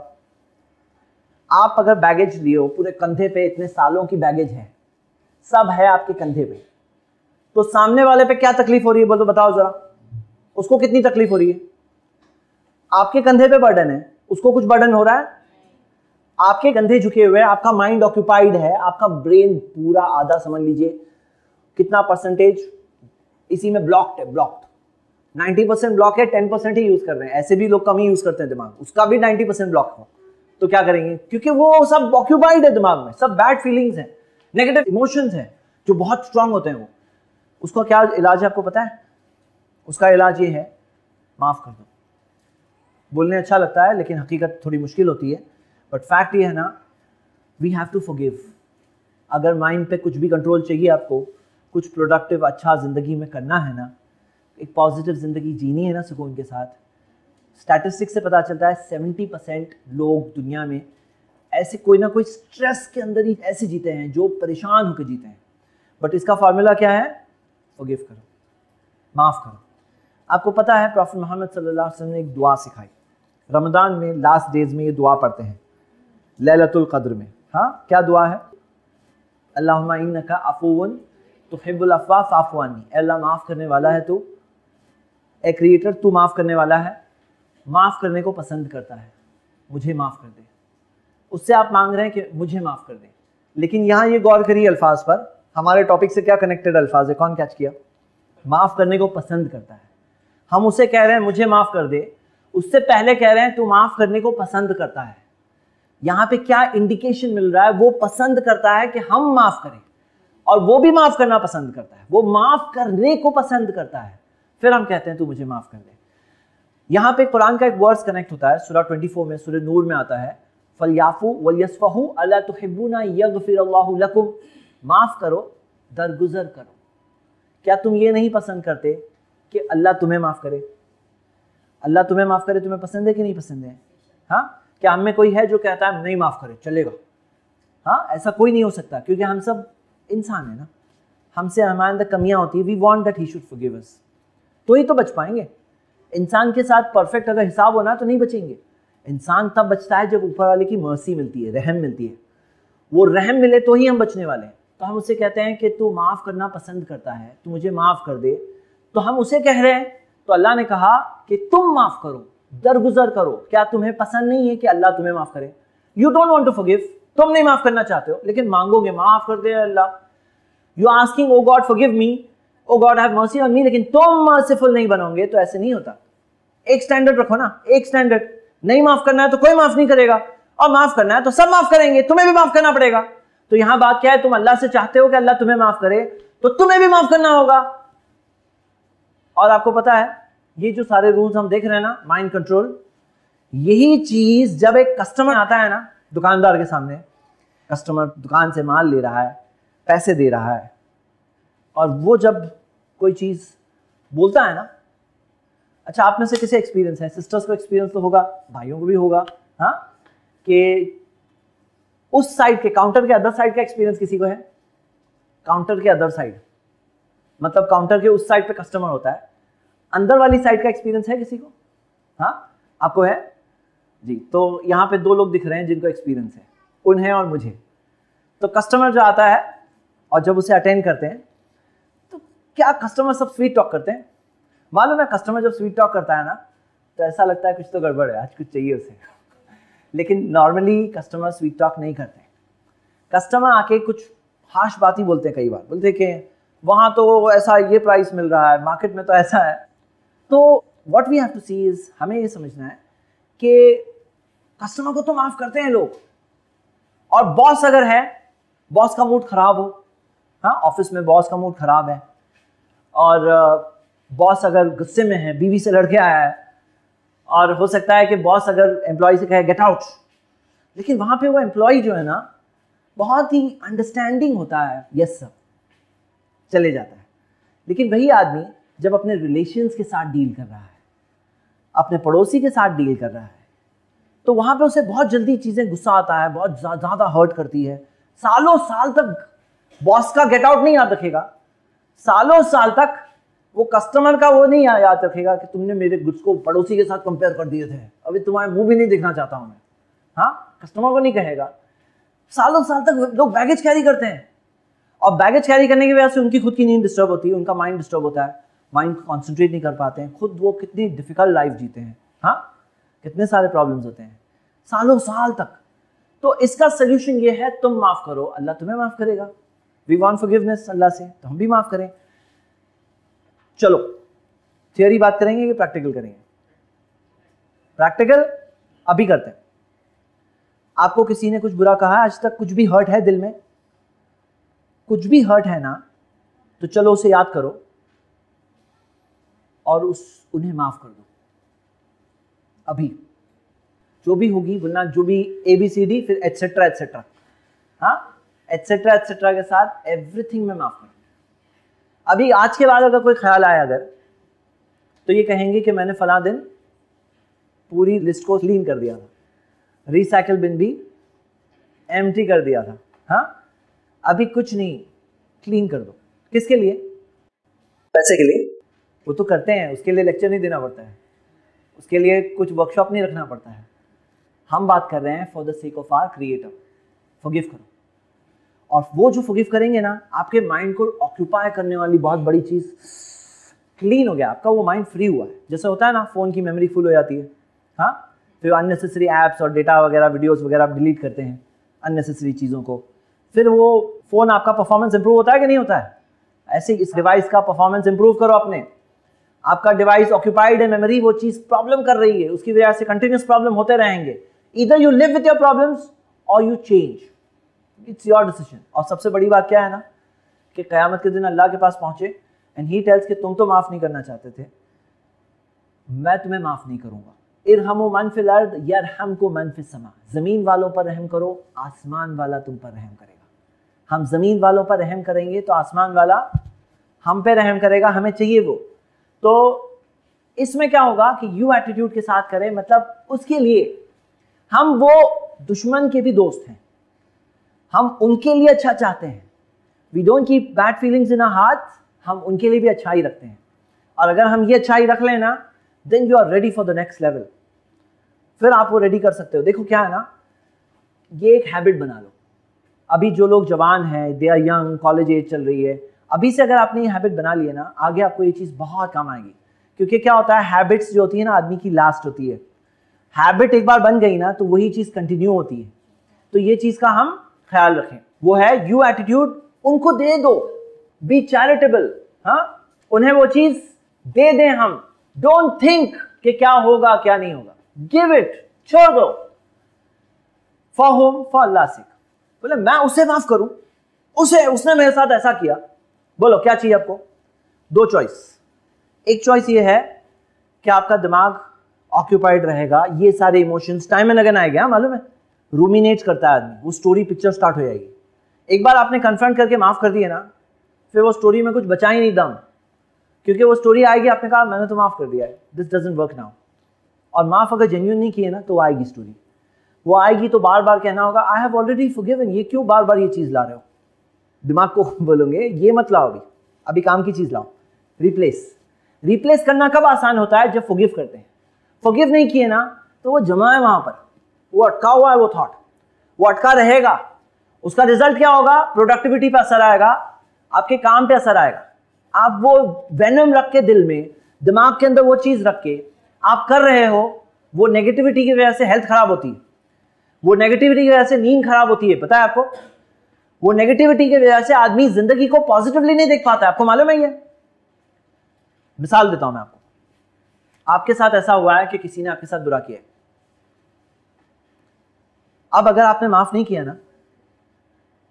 S1: आप अगर बैगेज लिए हो, पूरे कंधे पे इतने सालों की बैगेज है, सब है आपके कंधे पे, तो सामने वाले पे क्या तकलीफ हो रही है बोलो, बताओ जरा। उसको कितनी तकलीफ हो रही है? आपके कंधे पे बर्डन है, उसको कुछ बर्डन हो रहा है? आपके कंधे झुके हुए हैं, आपका माइंड ऑक्यूपाइड है, आपका ब्रेन पूरा आधा समझ लीजिए कितना परसेंटेज इसी में ब्लॉक्ड है, ब्लॉक्ड नाइन्टी परसेंट ब्लॉक है, टेन परसेंट ही यूज कर रहे हैं। ऐसे भी लोग कम ही यूज करते हैं दिमाग, उसका भी नाइन्टी परसेंट ब्लॉक हो, तो क्या करेंगे? क्योंकि वो सब ऑक्यूपाइड है दिमाग में, सब बैड फीलिंग्स हैं, नेगेटिव इमोशंस हैं जो बहुत स्ट्रांग होते हैं। वो उसका क्या इलाज है आपको पता है? उसका इलाज ये है, माफ कर दो। बोलने अच्छा लगता है लेकिन हकीकत थोड़ी मुश्किल होती है, बट फैक्ट ये है ना, वी हैव टू फॉरगिव। अगर माइंड पे कुछ भी कंट्रोल चाहिए आपको, कुछ प्रोडक्टिव अच्छा जिंदगी में करना है ना, एक पॉजिटिव जिंदगी जीनी है ना सुकून के साथ, स्टैटिस्टिक्स से पता चलता है सेवेंटी परसेंट लोग दुनिया में ऐसे कोई ना कोई स्ट्रेस के अंदर ही ऐसे जीते हैं जो परेशान होकर जीते हैं। बट इसका फार्मूला क्या है? फॉरगिव करो, माफ करो। आपको पता है प्रॉफेट मोहम्मद सल्लल्लाहु अलैहि वसल्लम ने एक दुआ सिखाई, रमज़ान में लास्ट डेज में ये दुआ पढ़ते हैं, लैलतुल क़द्र में। हाँ, क्या दुआ है? अल्लाहुम्मा इन्नका अफ़ुव्वुन तुहिब्बुल अफ़्वा फ़अफ़ु अन्नी। अल्लाह माफ़ करने वाला है तू, ए क्रिएटर तू माफ़ करने वाला है, माफ़ करने को पसंद करता है, मुझे माफ़ कर दे। उससे आप मांग रहे हैं कि मुझे माफ़ कर दे, लेकिन यहाँ ये गौर करिए अल्फाज पर, हमारे टॉपिक से क्या कनेक्टेड अल्फाज है, कौन कैच किया? माफ़ करने को पसंद करता है। हम उसे कह रहे हैं मुझे माफ़ कर दे, उससे पहले कह रहे हैं तू माफ़ करने को पसंद करता है। यहाँ पे क्या इंडिकेशन मिल रहा है? वो पसंद करता है कि हम माफ़ करें, और वो भी माफ़ करना पसंद करता है, वो माफ़ करने को पसंद करता है। फिर हम कहते हैं तू मुझे माफ़ कर दे। यहाँ पे कुरान का एक वर्ड्स कनेक्ट होता है, सूरह चौबीस में, सूरह नूर में आता है, फलयाफू वयस्फहू अला तुहिब्बूना यगफिरल्लाहु लकुम। माफ़ करो, दरगुजर करो। क्या तुम ये नहीं पसंद करते कि अल्लाह तुम्हें माफ़ करे? अल्लाह तुम्हें माफ़ करे तुम्हें पसंद है कि नहीं पसंद है? हाँ, क्या हम में कोई है जो कहता है नहीं माफ़ करे चलेगा? हाँ, ऐसा कोई नहीं हो सकता, क्योंकि हम सब इंसान है ना, हमसे हमारे अंदर कमियां होती है। We want that he should forgive us, तो ही तो बच पाएंगे। इंसान के साथ परफेक्ट अगर हिसाब होना तो नहीं बचेंगे। इंसान तब बचता है जब ऊपर वाले की मर्सी मिलती है, रहम मिलती है। वो रहम मिले तो ही हम बचने वाले हैं। तो हम उससे कहते हैं कि तू माफ़ करना पसंद करता है, तू मुझे माफ़ कर दे, तो हम उसे कह रहे हैं। तो अल्लाह ने कहा कि तुम माफ़ करो, दरगुजर करो। क्या तुम्हें पसंद नहीं है कि अल्लाह तुम्हें माफ़ करे? You don't want to forgive, तुम नहीं माफ़ करना चाहते हो, लेकिन मांगोगे माफ़ कर दे अल्लाह। You are asking O God forgive me, O God have mercy on me, लेकिन तुम मर्सीफुल नहीं बनोगे, तो ऐसे नहीं होता। एक स्टैंडर्ड रखो ना, एक स्टैंडर्ड। नहीं माफ़ करना है तो कोई माफ़ नहीं करेगा, और माफ़ करना है तो सब माफ़ करेंगे, तुम्हें भी माफ़ करना पड़ेगा। तो यहां बात क्या है? तुम अल्लाह से चाहते हो कि अल्लाह तुम्हें माफ़ करे, तो तुम्हें भी माफ़ करना होगा। और आपको पता है ये जो सारे रूल्स हम देख रहे हैं ना, माइंड कंट्रोल, यही चीज जब एक कस्टमर आता है ना दुकानदार के सामने, कस्टमर दुकान से माल ले रहा है, पैसे दे रहा है, और वो जब कोई चीज बोलता है ना, अच्छा आप में से किसे एक्सपीरियंस है? सिस्टर्स को एक्सपीरियंस तो होगा, भाइयों को भी होगा, हाँ, कि उस साइड के काउंटर के अदर साइड का एक्सपीरियंस किसी को है? काउंटर के अदर साइड मतलब काउंटर के उस साइड पे कस्टमर होता है, अंदर वाली साइड का एक्सपीरियंस है किसी को? हाँ, आपको है जी। तो यहाँ पे दो लोग दिख रहे हैं जिनको एक्सपीरियंस है, उन्हें और मुझे। तो कस्टमर जो आता है और जब उसे अटेंड करते हैं, तो क्या कस्टमर सब स्वीट टॉक करते हैं? मालूम है, कस्टमर जब स्वीट टॉक करता है ना, तो ऐसा लगता है कुछ तो गड़बड़ है, आज कुछ चाहिए उसे। लेकिन नॉर्मली कस्टमर स्वीट टॉक नहीं करते। कस्टमर आके कुछ हाश बात ही बोलते हैं, कई बार बोलते हैं कि वहाँ तो ऐसा ये प्राइस मिल रहा है, मार्केट में तो ऐसा है। तो what we have to see is, हमें ये समझना है कि कस्टमर को तो माफ़ करते हैं लोग, और बॉस अगर है, बॉस का मूड खराब हो, हाँ ऑफिस में बॉस का मूड खराब है और बॉस अगर गुस्से में है, बीवी से लड़के आया है, और हो सकता है कि बॉस अगर एम्प्लॉय से कहे गेट आउट, लेकिन वहां पे वो एम्प्लॉय जो है ना बहुत ही अंडरस्टैंडिंग होता है, यस सर, चले जाता है। लेकिन वही आदमी जब अपने रिलेशंस के साथ डील कर रहा है, अपने पड़ोसी के साथ डील कर रहा है, तो वहां पे उसे बहुत जल्दी चीजें गुस्सा आता है, बहुत ज्यादा हर्ट करती है। सालों साल तक बॉस का गेट आउट नहीं याद रखेगा, सालों साल तक वो कस्टमर का वो नहीं याद रखेगा कि तुमने मेरे गुड्स को पड़ोसी के साथ कंपेयर कर दिए थे, अभी तुम्हारे मुंह भी नहीं देखना चाहता हूं मैं। हाँ, कस्टमर को नहीं कहेगा। सालों साल तक लोग बैगेज कैरी करते हैं, और बैगेज कैरी करने की वजह से उनकी खुद की नींद डिस्टर्ब होती है, उनका माइंड डिस्टर्ब होता है, माइंड कॉन्सेंट्रेट नहीं कर पाते हैं, खुद वो कितनी डिफिकल्ट लाइफ जीते हैं। हाँ, कितने सारे प्रॉब्लम्स होते हैं सालों साल तक। तो इसका सोल्यूशन ये है, तुम माफ करो, अल्लाह तुम्हें माफ करेगा। वी वांट फॉरगिवनेस अल्लाह से, तो हम भी माफ करें। चलो थियरी बात करेंगे कि प्रैक्टिकल करेंगे? प्रैक्टिकल अभी करते हैं। आपको किसी ने कुछ बुरा कहा, आज तक कुछ भी हर्ट है दिल में, कुछ भी हर्ट है ना, तो चलो उसे याद करो और उस उन्हें माफ कर दो अभी, जो भी होगी, वरना जो भी ए बी सी डी फिर एटसेट्रा एटसेट्रा, हाँ एटसेट्रा एटसेट्रा के साथ एवरीथिंग में माफ कर दो। अभी आज के बाद अगर कोई ख्याल आया अगर, तो ये कहेंगे कि मैंने फला दिन पूरी लिस्ट को क्लीन कर दिया था, रिसाइकिल बिन भी एम्प्टी कर दिया था। हाँ, अभी कुछ नहीं, क्लीन कर दो। किसके लिए? पैसे के लिए? वो तो करते हैं, उसके लिए लेक्चर नहीं देना पड़ता है, उसके लिए कुछ वर्कशॉप नहीं रखना पड़ता है। हम बात कर रहे हैं for the sake of our creator, forgive करो। और वो जो फॉरगिव करेंगे ना, आपके माइंड को ऑक्यूपाई करने वाली बहुत बड़ी चीज क्लीन हो गया, आपका वो माइंड फ्री हुआ है। जैसे होता है ना, फोन की मेमोरी फुल हो जाती है, हाँ, फिर अननेसेसरी एप्स और डेटा वगैरह, वीडियोस वगैरह आप डिलीट करते हैं, अननेसेसरी चीज़ों को, फिर वो फ़ोन आपका परफॉर्मेंस इंप्रूव होता है कि नहीं होता है? ऐसे इस डिवाइस का परफॉर्मेंस इंप्रूव करो अपने। आपका डिवाइस ऑक्यूपाइड है, मेमोरी वो चीज़ प्रॉब्लम कर रही है, उसकी वजह से कंटिन्यूस प्रॉब्लम होते रहेंगे। Either you live with your problems और you change, it's your decision. और सबसे बड़ी बात क्या है ना, कि क़यामत के दिन अल्लाह के पास पहुंचे एंड ही टेल्स कि तुम तो माफ़ नहीं करना चाहते थे, मैं तुम्हें माफ़ नहीं करूँगा। इरहमु मन फिल अर्द यरहमकुम मन फिस समा, ज़मीन वालों पर रहम करो, आसमान वाला तुम पर रहम करेगा। हम ज़मीन वालों पर रहम करेंगे तो आसमान वाला हम पे रहम करेगा, हमें चाहिए वो। तो इसमें क्या होगा कि यू एटीट्यूड के साथ करें, मतलब उसके लिए हम वो दुश्मन के भी दोस्त हैं, हम उनके लिए अच्छा चाहते हैं। We don't keep bad feelings in our heart, हम उनके लिए भी अच्छाई रखते हैं। और अगर हम ये अच्छाई रख लेना, then you are ready for the next level. फिर आप वो रेडी कर सकते हो। देखो क्या है ना, ये एक हैबिट बना लो। अभी जो लोग जवान हैं, they are young, college age चल रही है, अभी से अगर आपने ये हैबिट बना लिया ना, आगे आपको ये चीज़ बहुत काम आएगी। क्योंकि क्या होता है, हैबिट्स जो होती है ना, आदमी की लास्ट होती है। हैबिट एक बार बन गई ना, तो वही चीज़ कंटिन्यू होती है। तो ये चीज़ का हम ख्याल रखें, वो है यू एटीट्यूड। उनको दे दो, बी चैरिटेबल, हाँ, उन्हें वो चीज़ दे दें हम। डोंट थिंक कि क्या होगा क्या नहीं होगा, गिव इट, छोड़ दो। फॉर होम, फॉर अल्लाह से। बोले मैं उसे माफ करूं, उसे, उसने मेरे साथ ऐसा किया। बोलो क्या चाहिए आपको? दो चॉइस। एक चॉइस ये है कि आपका दिमाग ऑक्यूपाइड रहेगा, ये सारे इमोशंस टाइम एंड अगेन आएगा, मालूम है, रूमिनेट करता है आदमी, वो स्टोरी पिक्चर स्टार्ट हो जाएगी। एक बार आपने कन्फ्रंट करके माफ कर दिया ना, फिर वो स्टोरी में कुछ बचा ही नहीं दम, क्योंकि वो स्टोरी आएगी, आपने कहा मैंने तो माफ कर दिया है, दिस डजंट वर्क नाउ। और माफ अगर जेन्युइन नहीं किए ना, तो आएगी स्टोरी, वो आएगी तो बार बार कहना होगा आई हैव ऑलरेडी फॉरगिवन, ये क्यों बार बार ये चीज ला रहे हो? दिमाग को बोलोगे ये मत लाओ, अभी अभी काम की चीज लाओ। रिप्लेस रिप्लेस करना कब आसान होता है? जब फॉरगिव करते हैं। फॉरगिव नहीं किए ना, तो वो जमा है वहां पर, वो अटका हुआ है, वो थॉट वो अटका रहेगा। उसका रिजल्ट क्या होगा? प्रोडक्टिविटी पे असर आएगा, आपके काम पे असर आएगा। आप वो वेनम रख के दिल में, दिमाग के अंदर वो चीज रख के आप कर रहे हो, वो नेगेटिविटी की वजह से हेल्थ खराब होती है, वो नेगेटिविटी की वजह से नींद खराब होती है। पता है आपको, वो नेगेटिविटी की वजह से आदमी जिंदगी को पॉजिटिवली नहीं देख पाता है। आपको मालूम है ये? मिसाल देता हूं मैं आपको। आपके साथ ऐसा हुआ है कि किसी ने आपके साथ बुरा किया, अब अगर आपने माफ नहीं किया ना,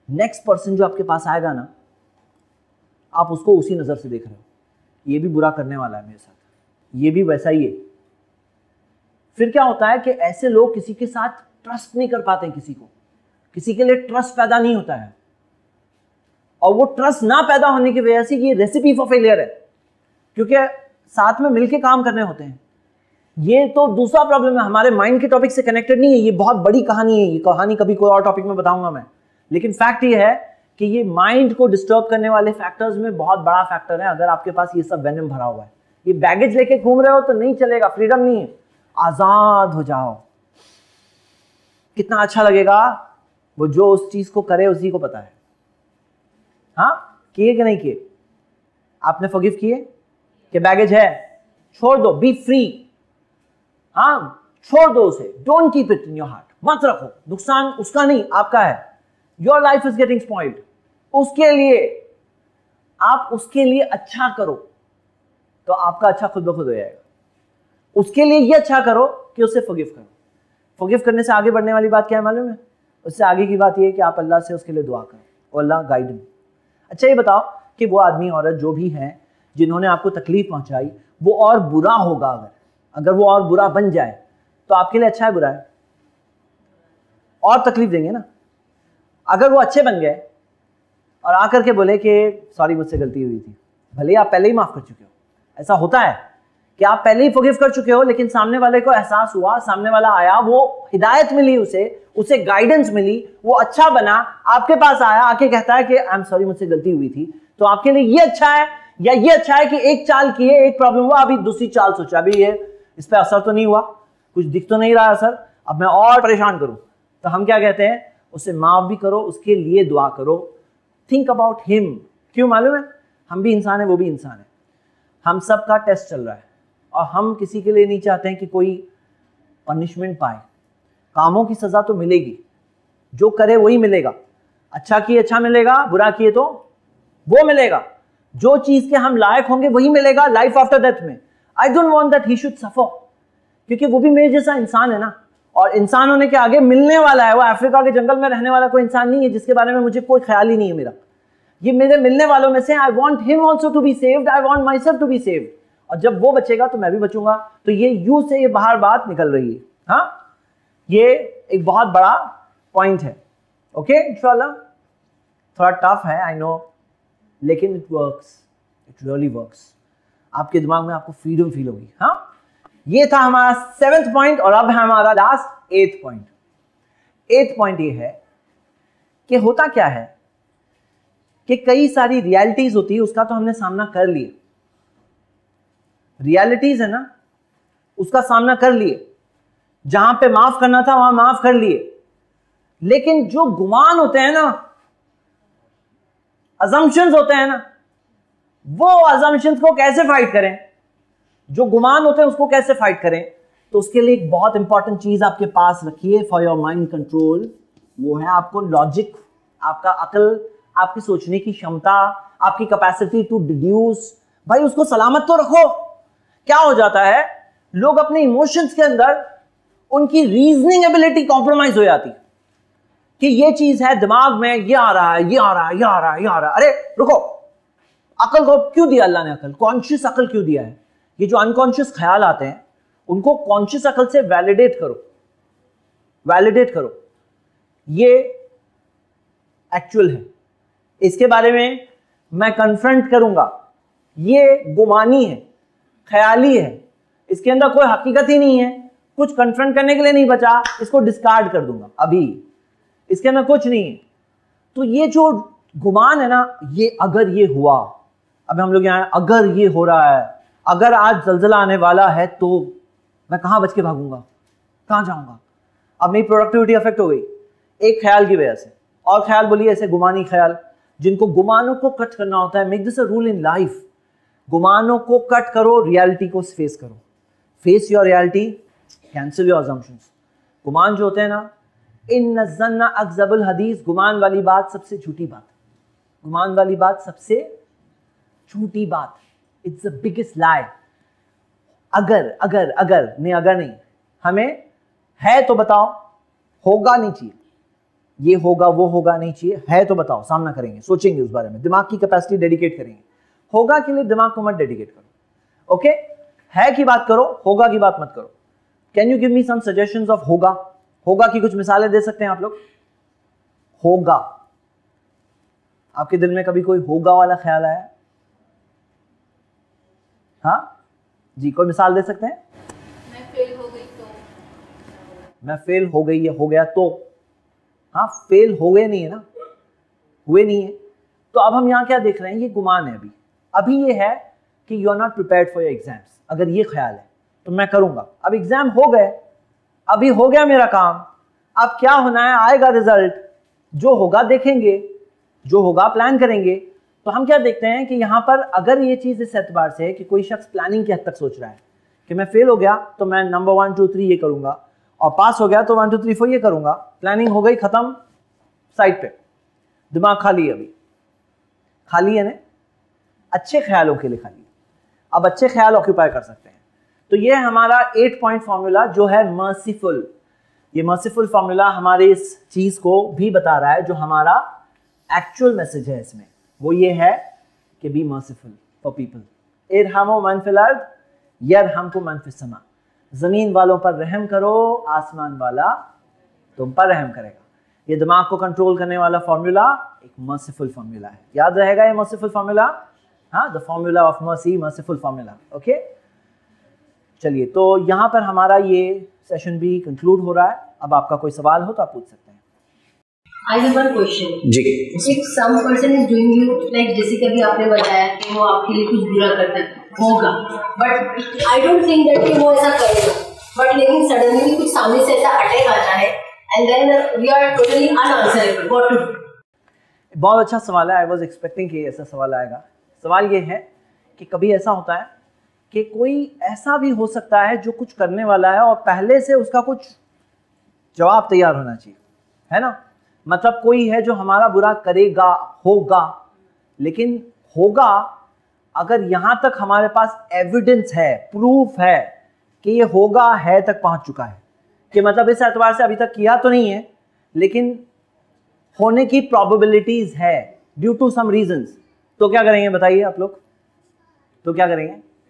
S1: नेक्स्ट पर्सन जो आपके पास आएगा ना, आप उसको उसी नजर से देख रहे हो, ये भी बुरा करने वाला है मेरे साथ, ये भी वैसा ही है। फिर क्या होता है कि ऐसे लोग किसी के साथ ट्रस्ट नहीं कर पाते, किसी को किसी के लिए ट्रस्ट पैदा नहीं होता है, और वो ट्रस्ट ना पैदा होने की वजह से ये रेसिपी फॉर फेलियर है, क्योंकि साथ में मिलके काम करने होते हैं। ये तो दूसरा प्रॉब्लम है, हमारे माइंड के टॉपिक से कनेक्टेड नहीं है, ये बहुत बड़ी कहानी है, ये कहानी कभी कोई और टॉपिक में बताऊंगा मैं। लेकिन फैक्ट ये है कि ये माइंड को डिस्टर्ब करने वाले फैक्टर्स में बहुत बड़ा फैक्टर है। अगर आपके पास ये सब वेनम भरा हुआ है, ये बैगेज लेके घूम रहे हो तो नहीं चलेगा, फ्रीडम नहीं है। आजाद हो जाओ, कितना अच्छा लगेगा। वो जो उस चीज को करे उसी को पता है। हाँ, किए कि नहीं किए? आपने फॉरगिव किए कि बैगेज है, छोड़ दो, बी फ्री। हाँ, छोड़ दो उसे, don't keep it in your heart, मत रखो। नुकसान उसका नहीं, आपका है। Your life is getting spoiled. उसके लिए आप उसके लिए अच्छा करो तो आपका अच्छा खुद ब खुद हो जाएगा। उसके लिए ये अच्छा करो कि उससे फॉरगिव करो। फॉरगिव करने से आगे बढ़ने वाली बात क्या है मालूम है? उससे आगे की बात ये है कि आप अल्लाह से उसके लिए दुआ करो और अल्लाह गाइड मी। अच्छा, ये बताओ कि वो आदमी औरत जो भी है जिन्होंने आपको तकलीफ पहुंचाई, वो और बुरा होगा, अगर अगर वो और बुरा बन जाए तो आपके लिए अच्छा है बुरा है? और तकलीफ देंगे ना। अगर वो अच्छे बन गए और आकर के बोले कि सॉरी मुझसे गलती हुई थी, भले ही आप पहले ही माफ कर चुके हो, ऐसा होता है कि आप पहले ही फॉरगिव कर चुके हो, लेकिन सामने वाले को एहसास हुआ, सामने वाला आया, वो हिदायत मिली, उसे उसे गाइडेंस मिली, वो अच्छा बना, आपके पास आया, आके कहता है कि आई एम सॉरी मुझसे गलती हुई थी, तो आपके लिए ये अच्छा है या ये अच्छा है कि एक चाल किए, एक प्रॉब्लम हुआ, अभी दूसरी चाल सोचा, अभी ये इस पर असर तो नहीं हुआ, कुछ दिख तो नहीं रहा असर, अब मैं और परेशान करूं। तो हम क्या कहते हैं? उसे माफ भी करो, उसके लिए दुआ करो, थिंक अबाउट हिम। क्यों मालूम है? हम भी इंसान है, वो भी इंसान है, हम सब का टेस्ट चल रहा है, और हम किसी के लिए नहीं चाहते हैं कि कोई पनिशमेंट पाए। कामों की सजा तो मिलेगी, जो करे वही मिलेगा। अच्छा किए अच्छा मिलेगा, बुरा किए तो वो मिलेगा। जो चीज के हम लायक होंगे वही मिलेगा लाइफ आफ्टर डेथ में। I don't want that he should suffer, क्योंकि वो भी मेरे जैसा इंसान है ना, और इंसान होने के आगे मिलने वाला है। वो अफ्रीका के जंगल में रहने वाला कोई इंसान नहीं है जिसके बारे में मुझे कोई ख्याल ही नहीं है मेरा। ये मेरे मिलने वालों में से I want him also to be saved, I want myself to be saved, और जब वो बचेगा तो मैं भी बचूंगा। तो ये यू से ये बाहर बात निकल रही है। हाँ, ये एक बहुत बड़ा पॉइंट है। ओके, इंशाल्लाह थोड़ा टफ है, आई नो, लेकिन it works, it really works. आपके दिमाग में आपको फ्रीडम फील होगी। हाँ, ये था हमारा सेवेंथ पॉइंट, और अब है हमारा लास्ट एथ पॉइंट। एथ पॉइंट ये है कि होता क्या है कि कई सारी रियलिटीज होती है, उसका तो हमने सामना कर लिया, रियलिटीज है ना, उसका सामना कर लिए, जहां पे माफ करना था वहां माफ कर लिए, लेकिन जो गुमान होते हैं ना, अजम्पशंस होते हैं ना, वो अजम्पशंस को कैसे फाइट करें, जो गुमान होते हैं उसको कैसे फाइट करें? तो उसके लिए एक बहुत इंपॉर्टेंट चीज आपके पास रखिए फॉर योर माइंड कंट्रोल, वो है आपको लॉजिक, आपका अकल, आपकी सोचने की क्षमता, आपकी कैपेसिटी टू डिड्यूस। भाई उसको सलामत तो रखो। क्या हो जाता है, लोग अपने इमोशंस के अंदर उनकी रीजनिंग एबिलिटी कॉम्प्रोमाइज हो जाती कि ये चीज है दिमाग में, ये आ रहा है, ये आ रहा है, ये आ रहा है, ये आ रहा है। अरे रुको, अकल को क्यों दिया अल्लाह ने? अकल, कॉन्शियस अकल क्यों दिया है? ये जो अनकॉन्शियस ख्याल आते हैं उनको कॉन्शियस अकल से वैलिडेट करो, वैलिडेट करो, ये एक्चुअल है, इसके बारे में मैं कन्फ्रंट करूंगा, ये गुमानी है, ख्याली है, इसके अंदर कोई हकीकत ही नहीं है, कुछ कन्फ्रंट करने के लिए नहीं बचा, इसको डिस्कार्ड कर दूंगा, अभी इसके अंदर कुछ नहीं है। तो ये जो गुमान है ना, ये अगर ये हुआ, अब हम लोग यहाँ अगर ये हो रहा है, अगर आज जलजला आने वाला है तो मैं कहां बच के भागूंगा, कहां जाऊंगा? अब मेरी प्रोडक्टिविटी अफेक्ट हो गई एक ख्याल की वजह से। और ख्याल बोलिए ऐसे गुमानी ख्याल, जिनको गुमानों को कट करना होता है। Make this a rule in life, गुमानों को कट करो, रियलिटी को फेस करो। Face your reality, cancel your assumptions. गुमान जो होते हैं ना, इन नज़्ज़न्ना अकज़बुल हदीस, गुमान वाली बात सबसे झूठी बात, गुमान वाली बात सबसे झूठी बात, इट्स द बिगेस्ट लाई। अगर अगर अगर नहीं, अगर नहीं, हमें है तो बताओ, होगा नहीं चाहिए, ये होगा वो होगा नहीं चाहिए, है तो बताओ, सामना करेंगे, सोचेंगे उस बारे में, दिमाग की कैपेसिटी डेडिकेट करेंगे। होगा के लिए दिमाग को मत डेडिकेट करो, ओके? है की बात करो, होगा की बात मत करो। Can you give me some suggestions of होगा? होगा की कुछ मिसालें दे सकते हैं आप लोग? होगा, आपके दिल में कभी कोई होगा वाला ख्याल आया? हाँ जी, कोई मिसाल दे सकते हैं?
S2: मैं फेल हो गई तो।
S1: मैं फेल हो गई या हो गया तो? हाँ, फेल हो गए नहीं है ना, हुए नहीं है। तो अब हम यहाँ क्या देख रहे हैं? ये गुमान है अभी। अभी ये है कि you are not prepared for your exams. अगर ये ख्याल है तो मैं करूंगा, अब एग्जाम हो गए, अभी हो गया मेरा काम, अब क्या होना है, आएगा रिजल्ट, जो होगा देखेंगे, जो होगा प्लान करेंगे। तो हम क्या देखते हैं कि यहाँ पर अगर ये चीज इस एतबार से है कि कोई शख्स प्लानिंग के हद तक सोच रहा है कि मैं फेल हो गया तो मैं नंबर वन टू थ्री ये करूंगा, और पास हो गया तो वन टू थ्री फोर ये करूंगा, प्लानिंग हो गई, खत्म, साइड पे, दिमाग खाली है, अभी खाली है ना, अच्छे ख्यालों के लिए खाली। अब अच्छे ख्याल ऑक्यूपाई कर सकते हैं। तो ये हमारा एट पॉइंट फॉर्मूला जो है मर्सीफुल, ये मर्सीफुल फॉर्मूला हमारे इस चीज को भी बता रहा है, जो हमारा एक्चुअल मैसेज है इसमें, वो ये है कि बी मर्सीफुल फॉर पीपल। इरहमु मन फिल अर्द यरहमकुम मन फिस समा। जमीन वालों पर रहम करो, आसमान वाला तुम पर रहम करेगा। ये दिमाग को कंट्रोल करने वाला फॉर्मूला एक मर्सीफुल फॉर्मूला है। याद रहेगा ये मर्सीफुल फॉर्मूला? हाँ, the formula of mercy, merciful formula. Okay, चलिए, तो यहाँ पर हमारा ये सेशन भी कंक्लूड हो रहा है। अब आपका कोई सवाल हो तो आप पूछ सकते हैं।
S2: I have one question.
S1: Ji.
S2: If some person is doing you like जैसे कभी आपने बताया कि वो आपके लिए कुछ बुरा करता है, होगा, but I don't think that कि वो ऐसा करेगा, but लेकिन suddenly कुछ सामने से ऐसा अटैक आता है and then we are totally unanswerable. What to do?
S1: बहुत अच्छा सवाल है। आई वॉज एक्सपेक्टिंग कि ऐसा सवाल आएगा। सवाल ये है कि कभी ऐसा होता है कि कोई ऐसा भी हो सकता है जो कुछ करने वाला है और पहले से उसका कुछ जवाब तैयार होना चाहिए, है ना? मतलब कोई है जो हमारा बुरा करेगा, होगा, लेकिन होगा अगर यहां तक हमारे पास एविडेंस है, प्रूफ है कि ये होगा है तक पहुंच चुका है, कि मतलब इस एतबार से अभी तक किया तो नहीं है लेकिन होने की प्रोबेबिलिटीज है ड्यू टू सम रीजंस, तो क्या करेंगे बताइए आप लोग? तो क्या करेंगे?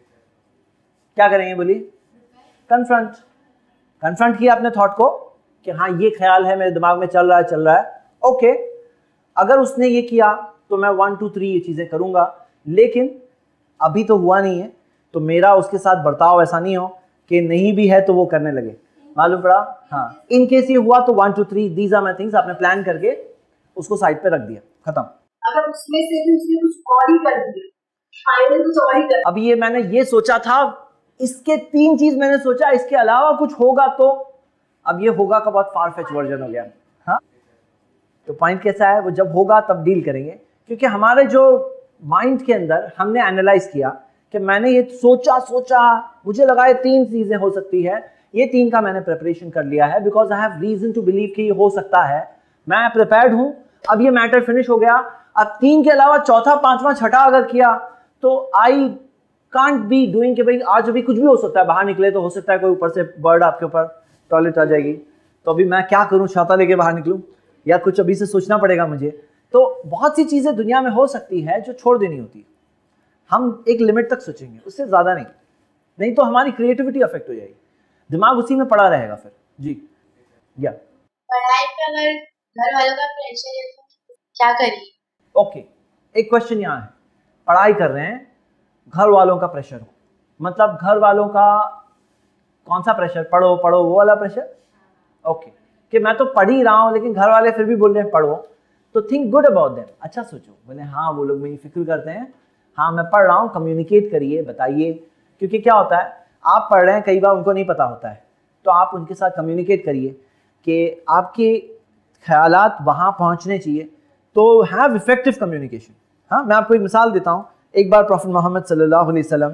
S1: क्या करेंगे बोलिए? कन्फ्रंट। कन्फ्रंट किया अपने थॉट को कि हाँ ये ख्याल है मेरे दिमाग में चल रहा है चल रहा है ओके, अगर उसने ये किया तो मैं वन टू थ्री ये चीजें करूंगा, लेकिन अभी तो हुआ नहीं है, तो मेरा उसके साथ बर्ताव ऐसा नहीं हो कि नहीं भी है तो वो करने लगे। मालूम पड़ा? हाँ, इन केस ये हुआ तो one two three these are my things, आपने प्लान करके उसको साइड पे रख दिया, खत्म।
S2: अगर उसमें से भी उसने कुछ और ही कर दिया, फाइनल कुछ और ही कर,
S1: अब ये मैंने ये सोचा था, इसके तीन चीज मैंने सोचा, इसके अलावा कुछ होगा तो, अब ये होगा का बहुत फार फेच वर्जन हो गया। हाँ, तो पॉइंट कैसा है, वो जब होगा तब डील करेंगे, क्योंकि हमारे जो माइंड के अंदर हमने एनालाइज किया कि मैंने ये सोचा सोचा मुझे लगा ये तीन चीजें हो सकती है, ये तीन का मैंने प्रिपरेशन कर लिया है, because I have reason to believe कि ये हो सकता है, मैं प्रिपेयर्ड हूं। अब ये मैटर फिनिश हो गया, अब तीन के अलावा चौथा पांचवा छठा अगर किया तो आई कांट बी डूइंग कि भाई आज भी कुछ भी हो सकता है, बाहर निकले तो हो सकता है कोई ऊपर से बर्ड आपके ऊपर टॉयलेट आ जाएगी, तो अभी मैं क्या करूं, छाता लेके बाहर निकलूं या कुछ अभी से सोचना पड़ेगा मुझे। तो बहुत सी चीजें दुनिया में हो सकती है जो छोड़ देनी होती है, हम एक लिमिट तक सोचेंगे, उससे ज्यादा नहीं, नहीं तो हमारी क्रिएटिविटी अफेक्ट हो जाएगी, दिमाग उसी में पड़ा रहेगा फिर। जी, या
S3: पढ़ाई पे अगर घर वालों का प्रेशर है तो क्या करिए?
S1: ओके, एक क्वेश्चन यहाँ है, पढ़ाई कर रहे हैं, घर वालों का प्रेशर हो, मतलब घर वालों का कौन सा प्रेशर? पढ़ो पढ़ो वो वाला प्रेशर? ओके, कि मैं तो पढ़ ही रहा हूँ लेकिन घर वाले फिर भी बोल रहे हैं पढ़ो, तो थिंक गुड अबाउट देम, अच्छा सोचो, बोले हाँ वो लोग मेरी फिक्र करते हैं, हाँ मैं पढ़ रहा हूँ, कम्युनिकेट करिए, बताइए, क्योंकि क्या होता है आप पढ़ रहे हैं, कई बार उनको नहीं पता होता है, तो आप उनके साथ कम्युनिकेट करिए कि आपके ख्यालात वहाँ पहुँचने चाहिए, तो हैव इफेक्टिव कम्युनिकेशन। हाँ, मैं आपको एक मिसाल देता हूँ, एक बार प्रॉफेट मोहम्मद सल्लल्लाहु अलैहि वसल्लम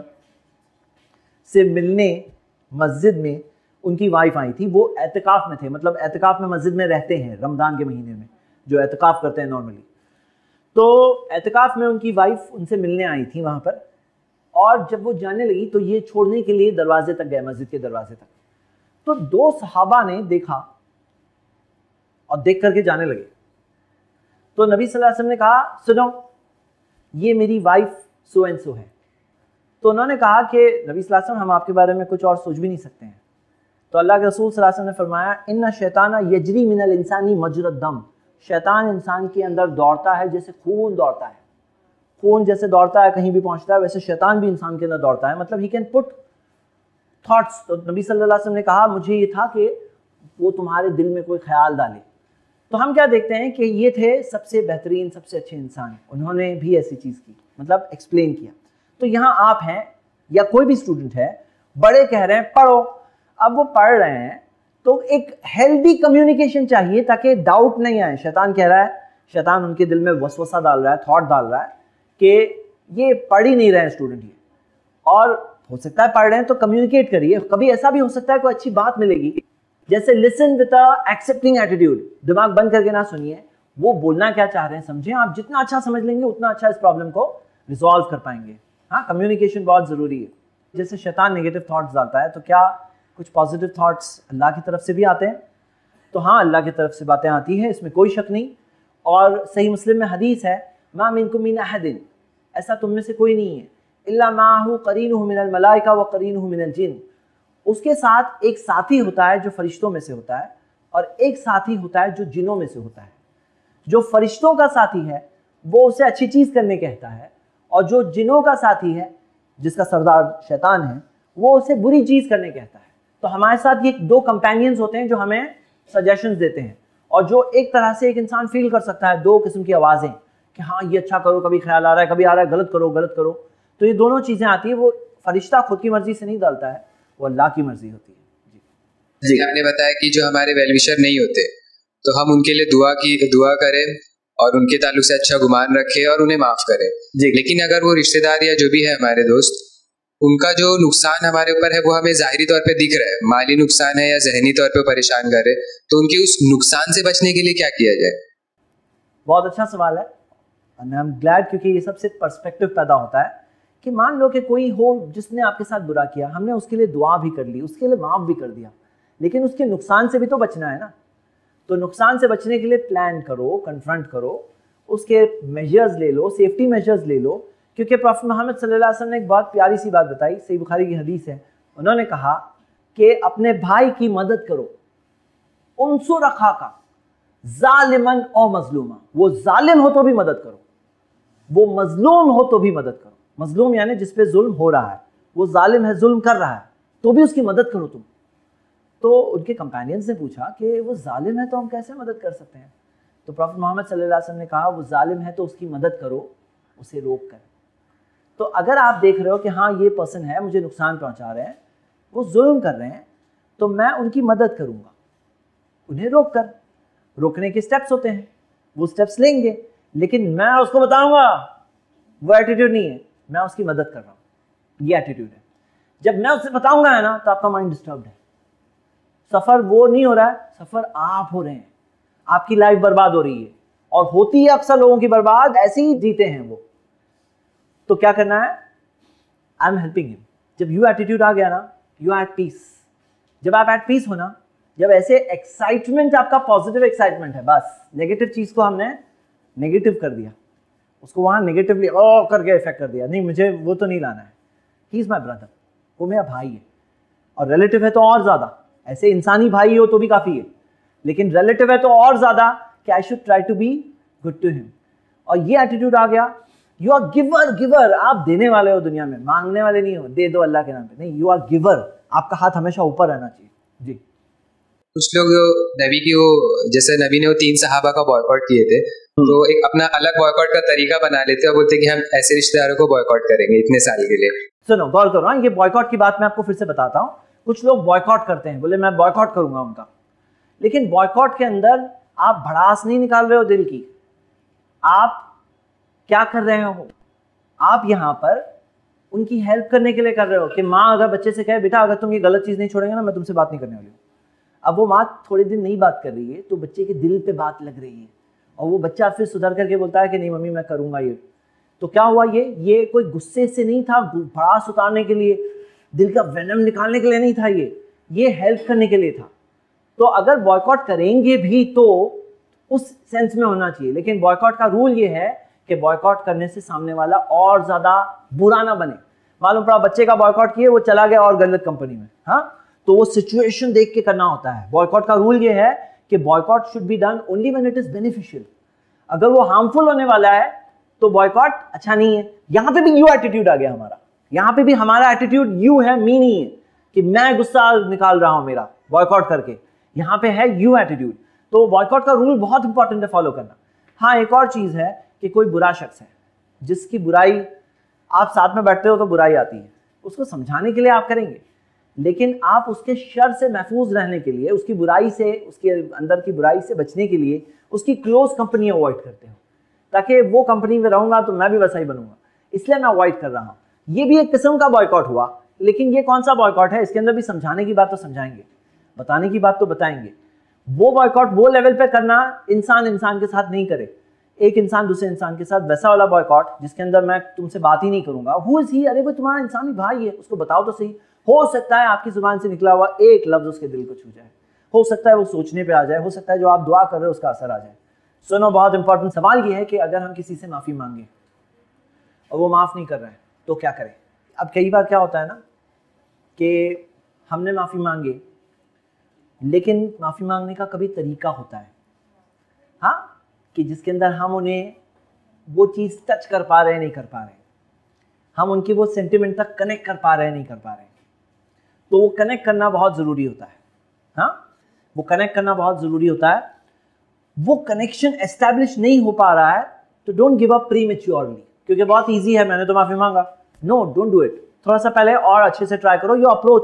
S1: से मिलने मस्जिद में उनकी वाइफ आई थी, वो एतकाफ में थे, मतलब एतकाफ में मस्जिद में रहते हैं रमज़ान के महीने में, जो एतकाफ करते हैं नॉर्मली, तो एतकाफ में उनकी वाइफ उनसे मिलने आई थी वहाँ पर, और जब वो जाने लगी तो ये छोड़ने के लिए दरवाजे तक गए, मस्जिद के दरवाजे तक, तो दो सहाबा ने देखा और देख करके जाने लगे। तो नबी सल्लल्लाहु अलैहि वसल्लम ने कहा, सुनो ये मेरी वाइफ सो एंड सो है। तो उन्होंने कहा कि नबी सल्लल्लाहु अलैहि वसल्लम हम आपके बारे में कुछ और सोच भी नहीं सकते हैं। तो अल्लाह के रसूल सल्लल्लाहु अलैहि वसल्लम ने फरमाया, इन्ना शैताना यजरी मिनल इंसानी मजरद दम, शैतान इंसान के अंदर दौड़ता है जैसे खून दौड़ता है। खून जैसे दौड़ता है कहीं भी पहुंचता है, वैसे शैतान भी इंसान के अंदर दौड़ता है। मतलब ही कैन पुट थॉट्स। तो नबी सल्लल्लाहु अलैहि वसल्लम ने कहा मुझे ये था कि वो तुम्हारे दिल में कोई ख्याल डाले। तो हम क्या देखते हैं कि ये थे सबसे बेहतरीन, सबसे अच्छे इंसान, उन्होंने भी ऐसी चीज़ की, मतलब एक्सप्लेन किया। तो यहाँ आप हैं या कोई भी स्टूडेंट है, बड़े कह रहे हैं पढ़ो, अब वो पढ़ रहे हैं तो एक हेल्दी कम्युनिकेशन चाहिए ताकि डाउट नहीं आए। शैतान कह रहा है, शैतान उनके दिल में वसवसा डाल रहा है, थॉट डाल रहा है कि ये पढ़ ही नहीं रहे हैं स्टूडेंट ये, और हो सकता है पढ़ रहे हैं तो कम्युनिकेट करिए। कभी ऐसा भी हो सकता है कोई अच्छी बात मिलेगी, जैसे listen with a accepting attitude, दिमाग बंद करके ना सुनिए, वो बोलना क्या चाह रहे हैं समझें। आप जितना अच्छा समझ लेंगे उतना अच्छा इस प्रॉब्लम को रिजॉल्व कर पाएंगे। हाँ, कम्युनिकेशन बहुत ज़रूरी है। जैसे शैतान नेगेटिव थॉट्स डालता है, तो क्या कुछ पॉजिटिव थॉट्स अल्लाह की तरफ से भी आते हैं? तो हाँ, अल्लाह की तरफ से बातें आती हैं, इसमें कोई शक नहीं। और सही मुस्लिम में हदीस है, मा मिनकुम मिन अहदिन, ऐसा तुम में से कोई नहीं है, इल्ला माहु करीनुहु मिनल मलाइका व करीनुहु मिनल जिन, उसके साथ एक साथी होता है जो फरिश्तों में से होता है, और एक साथी होता है जो जिनों में से होता है। जो फरिश्तों का साथी है वो उसे अच्छी चीज़ करने कहता है, और जो जिनों का साथी है जिसका सरदार शैतान है वो उसे बुरी चीज़ करने कहता है। तो हमारे साथ ये दो कंपेनियंस होते हैं जो हमें सजेशंस देते हैं, और जो एक तरह से एक इंसान फील कर सकता है दो किस्म की आवाज़ें कि हाँ ये अच्छा करो, कभी ख्याल आ रहा है, कभी आ रहा है गलत करो गलत करो। तो ये दोनों चीज़ें आती है। वो फरिश्ता खुद की मर्जी से नहीं डालता है, वो अल्लाह की मर्जी होती है।
S4: जी, आपने बताया कि जो हमारे वेलविशर नहीं होते तो हम उनके लिए दुआ की दुआ करें और उनके ताल्लुक से अच्छा गुमान रखें और उन्हें माफ़ करें। लेकिन अगर वो रिश्तेदार या जो भी है हमारे दोस्त, उनका जो नुकसान हमारे ऊपर है वो हमें जाहिरी तौर पे दिख रहा है, माली नुकसान है या जहनी तौर पे परेशान कर रहे, तो उनके उस नुकसान से बचने के लिए क्या किया जाए?
S1: बहुत अच्छा सवाल है, आई एम ग्लैड, क्योंकि ये सबसे पर्सपेक्टिव पैदा होता है कि मान लो कि कोई हो जिसने आपके साथ बुरा किया, हमने उसके लिए दुआ भी कर ली, उसके लिए माफ़ भी कर दिया, लेकिन उसके नुकसान से भी तो बचना है ना। तो नुकसान से बचने के लिए प्लान करो, कन्फ्रंट करो, उसके मेजर्स ले लो, सेफ्टी मेजर्स ले लो। क्योंकि प्रॉफेट मोहम्मद सल्लल्लाहु अलैहि वसल्लम ने एक बहुत प्यारी सी बात बताई, सही बुखारी की हदीस है। उन्होंने कहा कि अपने भाई की मदद करो, उनसुर अखाका जालिमन और मजलूमा, वो जालिम हो तो भी मदद करो, वो मजलूम हो तो भी मदद करो। मजलूम यानी जिस पे जुल्म हो रहा है, वो जालिम है, जुल्म कर रहा है, तो भी उसकी मदद करो तुम। तो उनके कंपेनियंस ने पूछा कि वो जालिम है तो हम कैसे मदद कर सकते हैं? तो प्रॉफेट मोहम्मद सल्लल्लाहु अलैहि वसल्लम ने कहा वो जालिम है तो उसकी मदद करो, उसे रोक कर। तो अगर आप देख रहे हो कि हाँ ये पर्सन है मुझे नुकसान पहुंचा रहे हैं, वो जुल्म कर रहे हैं, तो मैं उनकी मदद करूंगा, उन्हें रोक कर। रोकने के स्टेप्स होते हैं, वो स्टेप्स लेंगे, लेकिन मैं उसको बताऊंगा, वो एटीट्यूड नहीं है, मैं उसकी मदद कर रहा हूँ, ये एटीट्यूड है। जब मैं उससे बताऊंगा है ना, तो आपका माइंड डिस्टर्ब्ड है। सफ़र वो नहीं हो रहा है, सफ़र आप हो रहे हैं, आपकी लाइफ बर्बाद हो रही है, और होती है अक्सर लोगों की बर्बाद, ऐसे ही जीते हैं वो। तो क्या करना है? I am helping him. जब यू एटीट्यूड आ गया ना, यू आर एट पीस। जब आप एट पीस हो ना, जब ऐसे एक्साइटमेंट आपका पॉजिटिव एक्साइटमेंट है, बस नेगेटिव चीज़ को हमने नेगेटिव कर दिया, उसको वहाँ नेगेटिवली ओ करके इफेक्ट कर दिया, नहीं मुझे वो तो नहीं लाना है, ही इज़ माई ब्रदर, वो मेरा भाई है, और रिलेटिव है तो और ज़्यादा। ऐसे इंसानी भाई हो तो भी काफ़ी है, लेकिन रिलेटिव है तो और ज़्यादा कि I should try to be good to him. और ये एटीट्यूड आ गया, यू आर गिवर, गिवर, आप देने वाले हो दुनिया में, मांगने वाले नहीं हो, दे दो अल्लाह के नाम पे, नहीं, यू आर गिवर, आपका हाथ हमेशा ऊपर रहना चाहिए। जी,
S4: कुछ लोग नबी की वो, जैसे नबी ने वो तीन सहाबा का बॉयकॉट किए थे, तो एक अपना अलग बॉयकॉट का तरीका बना लेते हैं और बोलते हैं कि हम ऐसे रिश्तेदारों को बॉयकॉट करेंगे इतने साल के लिए।
S1: सुनो, गौर करो, हाँ, ये बॉयकॉट की बात मैं आपको फिर से बताता हूँ। कुछ लोग बॉयकॉट करते हैं, बोले मैं बॉयकॉट करूंगा उनका, लेकिन बॉयकॉट के अंदर आप भड़ास नहीं निकाल रहे हो दिल की। आप क्या कर रहे हो? आप यहाँ पर उनकी हेल्प करने के लिए कर रहे हो कि माँ अगर बच्चे से कहे बेटा अगर तुम ये गलत चीज़ नहीं छोड़ेंगे ना, मैं तुमसे बात नहीं करने वाली हूँ। अब वो माँ थोड़े दिन नहीं बात कर रही है, तो बच्चे के दिल पे बात लग रही है, और वो बच्चा फिर सुधर करके बोलता है कि नहीं मम्मी मैं करूँगा ये। तो क्या हुआ? ये ये कोई गुस्से से नहीं था, भड़ास उतारने के लिए, दिल का वेनम निकालने के लिए नहीं था, ये ये हेल्प करने के लिए था। तो अगर बॉयकॉट करेंगे भी तो उस सेंस में होना चाहिए। लेकिन बॉयकॉट का रूल ये है कि बॉयकॉट करने से सामने वाला और ज्यादा बुरा ना बने। मालूम पड़ा बच्चे का बॉयकॉट किए, वो चला गया और गलत कंपनी में, हाँ, तो वो सिचुएशन देख के करना होता है। बॉयकॉट का रूल ये है कि boycott should be done only when it is beneficial. अगर वो हार्मफुल होने वाला है तो बॉयकॉट अच्छा नहीं है। यहां पे भी यू एटीट्यूड आ गया हमारा, यहां पे भी हमारा एटीट्यूड यू है, मी नहीं है कि मैं गुस्सा निकाल रहा हूं मेरा बॉयकॉट करके, यहां पे है यू एटीट्यूड। तो बॉयकॉट का रूल बहुत इंपॉर्टेंट है फॉलो करना। हाँ, एक और चीज है कि कोई बुरा शख्स है जिसकी बुराई, आप साथ में बैठते हो तो बुराई आती है, उसको समझाने के लिए आप करेंगे, लेकिन आप उसके शर से महफूज रहने के लिए, उसकी बुराई से, उसके अंदर की बुराई से बचने के लिए उसकी क्लोज कंपनी अवॉइड करते हो, ताकि वो कंपनी में रहूंगा तो मैं भी वैसा ही बनूंगा, इसलिए मैं अवॉइड कर रहा हूं। ये भी एक किस्म का बॉयकॉट हुआ, लेकिन ये कौन सा बॉयकॉट है? इसके अंदर भी समझाने की बात तो समझाएंगे, बताने की बात तो बताएंगे। वो बॉयकॉट वो लेवल पे करना, इंसान इंसान के साथ नहीं करे, एक इंसान दूसरे इंसान के साथ, वैसा वाला बॉयकॉट जिसके अंदर मैं तुमसे बात ही नहीं करूंगा। Who is he? अरे वो तुम्हारा इंसानी भाई है, उसको बताओ तो सही। हो सकता है आपकी जुबान से निकला हुआ एक लफ्ज उसके दिल को छू जाए, हो सकता है वो सोचने पे आ जाए, हो सकता है जो आप दुआ कर रहे हो उसका असर आ जाए। सुनो, बहुत इंपॉर्टेंट सवाल ये है कि अगर हम किसी से माफी मांगे और वो माफ नहीं कर रहा है तो क्या करें? अब कई बार क्या होता है ना कि हमने माफी मांगे, लेकिन माफी मांगने का कभी तरीका होता है, हाँ, कि जिसके अंदर हम उन्हें वो चीज टच कर पा रहे हैं, नहीं कर पा रहे, हम उनकी वो सेंटिमेंट तक कनेक्ट कर पा रहे हैं, नहीं कर पा रहे। तो वो कनेक्ट करना बहुत जरूरी होता है, हाँ, वो कनेक्ट करना बहुत जरूरी होता है। वो कनेक्शन एस्टैब्लिश नहीं हो पा रहा है तो डोंट गिव अप प्रीमेच्योरली, क्योंकि बहुत इजी है, मैंने तो माफी मांगा। No, don't do it. थोड़ा सा पहले और अच्छे से ट्राई करो योर अप्रोच।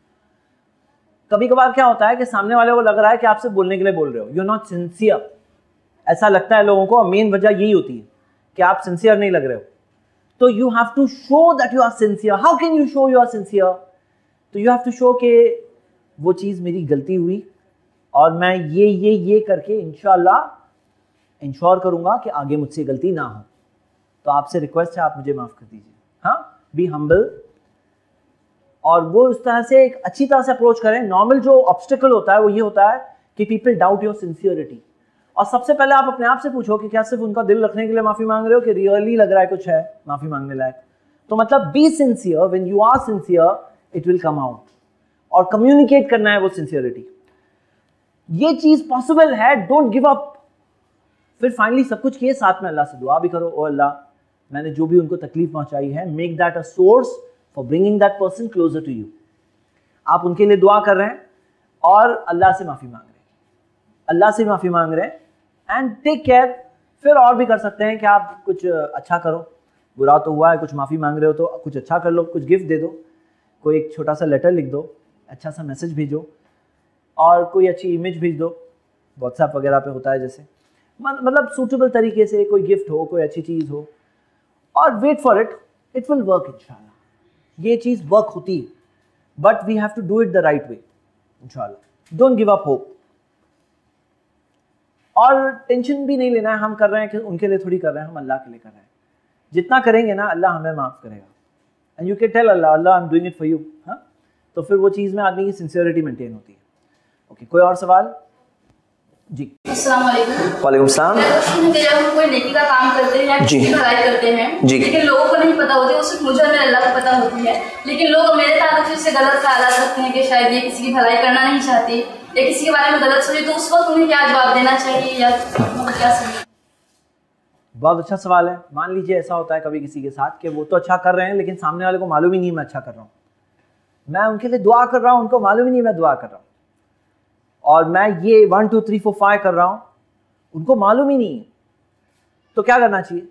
S1: कभी कभार क्या होता है कि सामने वाले को लग रहा है कि आपसे बोलने के लिए बोल रहे हो, यू आर नॉट सिंसियर, ऐसा लगता है लोगों को। मेन वजह यही होती है कि आप सिंसियर नहीं लग रहे हो। तो you have to show that you are sincere. How can you show you are sincere? तो यू हैव टू शो कि वो चीज़ मेरी गलती हुई और मैं ये ये ये करके इंशाल्लाह इंश्योर करूंगा कि आगे मुझसे गलती ना हो। तो आपसे रिक्वेस्ट है, आप मुझे माफ़ कर दीजिए। हाँ, बी हम्बल, और वो इस तरह से एक अच्छी तरह से अप्रोच करें। नॉर्मल जो ऑब्स्टिकल होता है वो ये होता है कि पीपल डाउट योर सिंसियरिटी, और सबसे पहले आप अपने आप से पूछो कि क्या सिर्फ उनका दिल रखने के लिए माफ़ी मांग रहे हो कि रियली लग रहा है कुछ है माफ़ी मांगने लायक। तो मतलब be sincere, when you are sincere it will come out, और कम्युनिकेट करना है वो सिंसियरिटी। ये चीज पॉसिबल है, डोंट गिव अप। फिर फाइनली सब कुछ किए, साथ में अल्लाह से दुआ भी करो, ओ अल्लाह, मैंने जो भी उनको तकलीफ पहुंचाई है, make that a source for bringing that person closer to you. आप उनके लिए दुआ कर रहे हैं और अल्लाह से माफी मांग रहे हैं, अल्लाह से माफी मांग रहे हैं, एंड टेक केयर। फिर और भी कर सकते हैं कि आप कुछ अच्छा करो, बुरा तो हुआ है, कुछ माफी मांग रहे हो तो कुछ अच्छा कर लो, कुछ गिफ्ट दे दो, कोई एक छोटा सा लेटर लिख दो, अच्छा सा मैसेज भेजो, और कोई अच्छी इमेज भेज दो, व्हाट्सएप वगैरह पे होता है जैसे, मतलब सूटेबल तरीके से कोई गिफ्ट हो, कोई अच्छी चीज़ हो, और wait for it, it will work इंशाल्लाह। ये चीज़ वर्क होती है, but we have to do it the right way इंशाल्लाह। डोंट गिव अप होप, और टेंशन भी नहीं लेना है। हम कर रहे हैं कि उनके लिए थोड़ी कर रहे हैं, हम अल्लाह के लिए कर रहे हैं। जितना करेंगे ना अल्लाह हमें माफ़ करेगा, एंड यू कैन टेल अल्लाह, अल्लाह I am doing it for you. हाँ, तो फिर वो चीज़ में आदमी की सिंसियरिटी मेंटेन होती है। ओके okay, कोई और सवाल? जी,
S5: अस्सलाम वालेकुम।
S1: वालेकुम सलाम।
S5: जब हम कोई नेकी का काम करते हैं, किसी की भलाई करते हैं, लेकिन लोगों को नहीं पता होती, वो सिर्फ मुझे और मेरे अल्लाह को पता होती है, लेकिन लोग मेरे ताल्लुक से इससे गलत ख्याल रखते हैं कि शायद ये किसी की भलाई करना नहीं चाहती या किसी के बारे में गलत सोचे, तो उस वक्त उन्हें क्या जवाब देना चाहिए या क्या समझे?
S1: बहुत अच्छा सवाल है। मान लीजिए ऐसा होता है कभी किसी के साथ कि वो तो अच्छा कर रहे हैं, लेकिन सामने वाले को मालूम ही नहीं मैं अच्छा कर रहा हूँ, मैं उनके लिए दुआ कर रहा हूँ, उनको मालूम ही नहीं मैं दुआ कर रहा हूँ, और मैं ये one two three four five कर रहा हूं, उनको मालूम ही नहीं है। तो क्या करना चाहिए?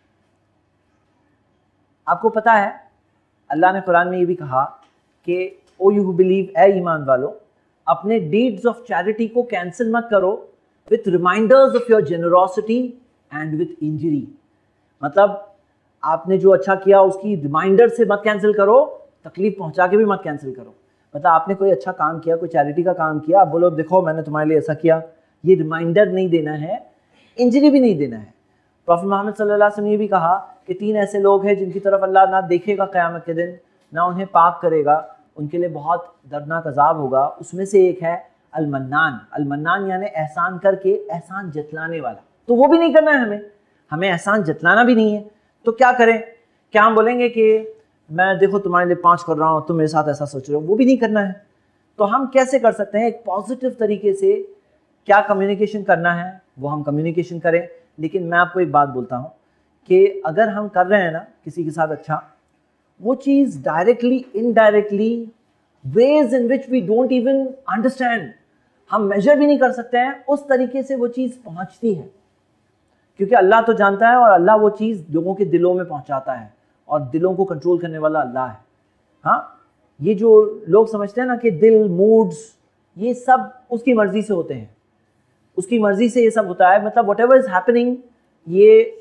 S1: आपको पता है अल्लाह ने कुरान में ये भी कहा कि ओ यू हु बिलीव, ए ईमान वालों, अपने डीड्स ऑफ चैरिटी को कैंसिल मत करो with reminders of your generosity and with injury. मतलब आपने जो अच्छा किया उसकी रिमाइंडर से मत कैंसिल करो, तकलीफ पहुंचा के भी मत कैंसिल करो। मतलब आपने कोई अच्छा काम किया, कोई चैरिटी का काम किया, आप बोलो देखो मैंने तुम्हारे लिए ऐसा किया, ये रिमाइंडर नहीं देना है, इंजरी भी नहीं देना है। प्रॉफेट मोहम्मद सल्लल्लाहु अलैहि वसल्लम ने भी कहा कि तीन ऐसे लोग हैं जिनकी तरफ अल्लाह ना देखेगा क़यामत के दिन, ना उन्हें पाक करेगा, उनके लिए बहुत दर्दनाक अजाब होगा। उसमें से एक है अल-मन्नान, अल-मन्नान यानी एहसान करके एहसान जतलाने वाला, तो वो भी नहीं करना है हमें, हमें एहसान जतलाना भी नहीं है। तो क्या करें? क्या हम बोलेंगे कि मैं देखो तुम्हारे लिए पाँच कर रहा हूँ, तुम मेरे साथ ऐसा सोच रहे हो? वो भी नहीं करना है। तो हम कैसे कर सकते हैं? एक पॉजिटिव तरीके से क्या कम्युनिकेशन करना है वो हम कम्युनिकेशन करें। लेकिन मैं आपको एक बात बोलता हूँ कि अगर हम कर रहे हैं ना किसी के साथ अच्छा, वो चीज़ directly indirectly ways in which we don't even understand, हम मेजर भी नहीं कर सकते हैं, उस तरीके से वो चीज़ पहुंचती है। क्योंकि अल्लाह तो जानता है और अल्लाह वो चीज़ लोगों के दिलों में पहुंचाता है और दिलों को कंट्रोल करने वाला अल्लाह है। हाँ, ये जो लोग समझते हैं ना कि दिल, मूड्स, ये सब उसकी मर्जी से होते हैं, उसकी मर्जी से ये सब होता है, मतलब वट एवर इज हैपनिंग ये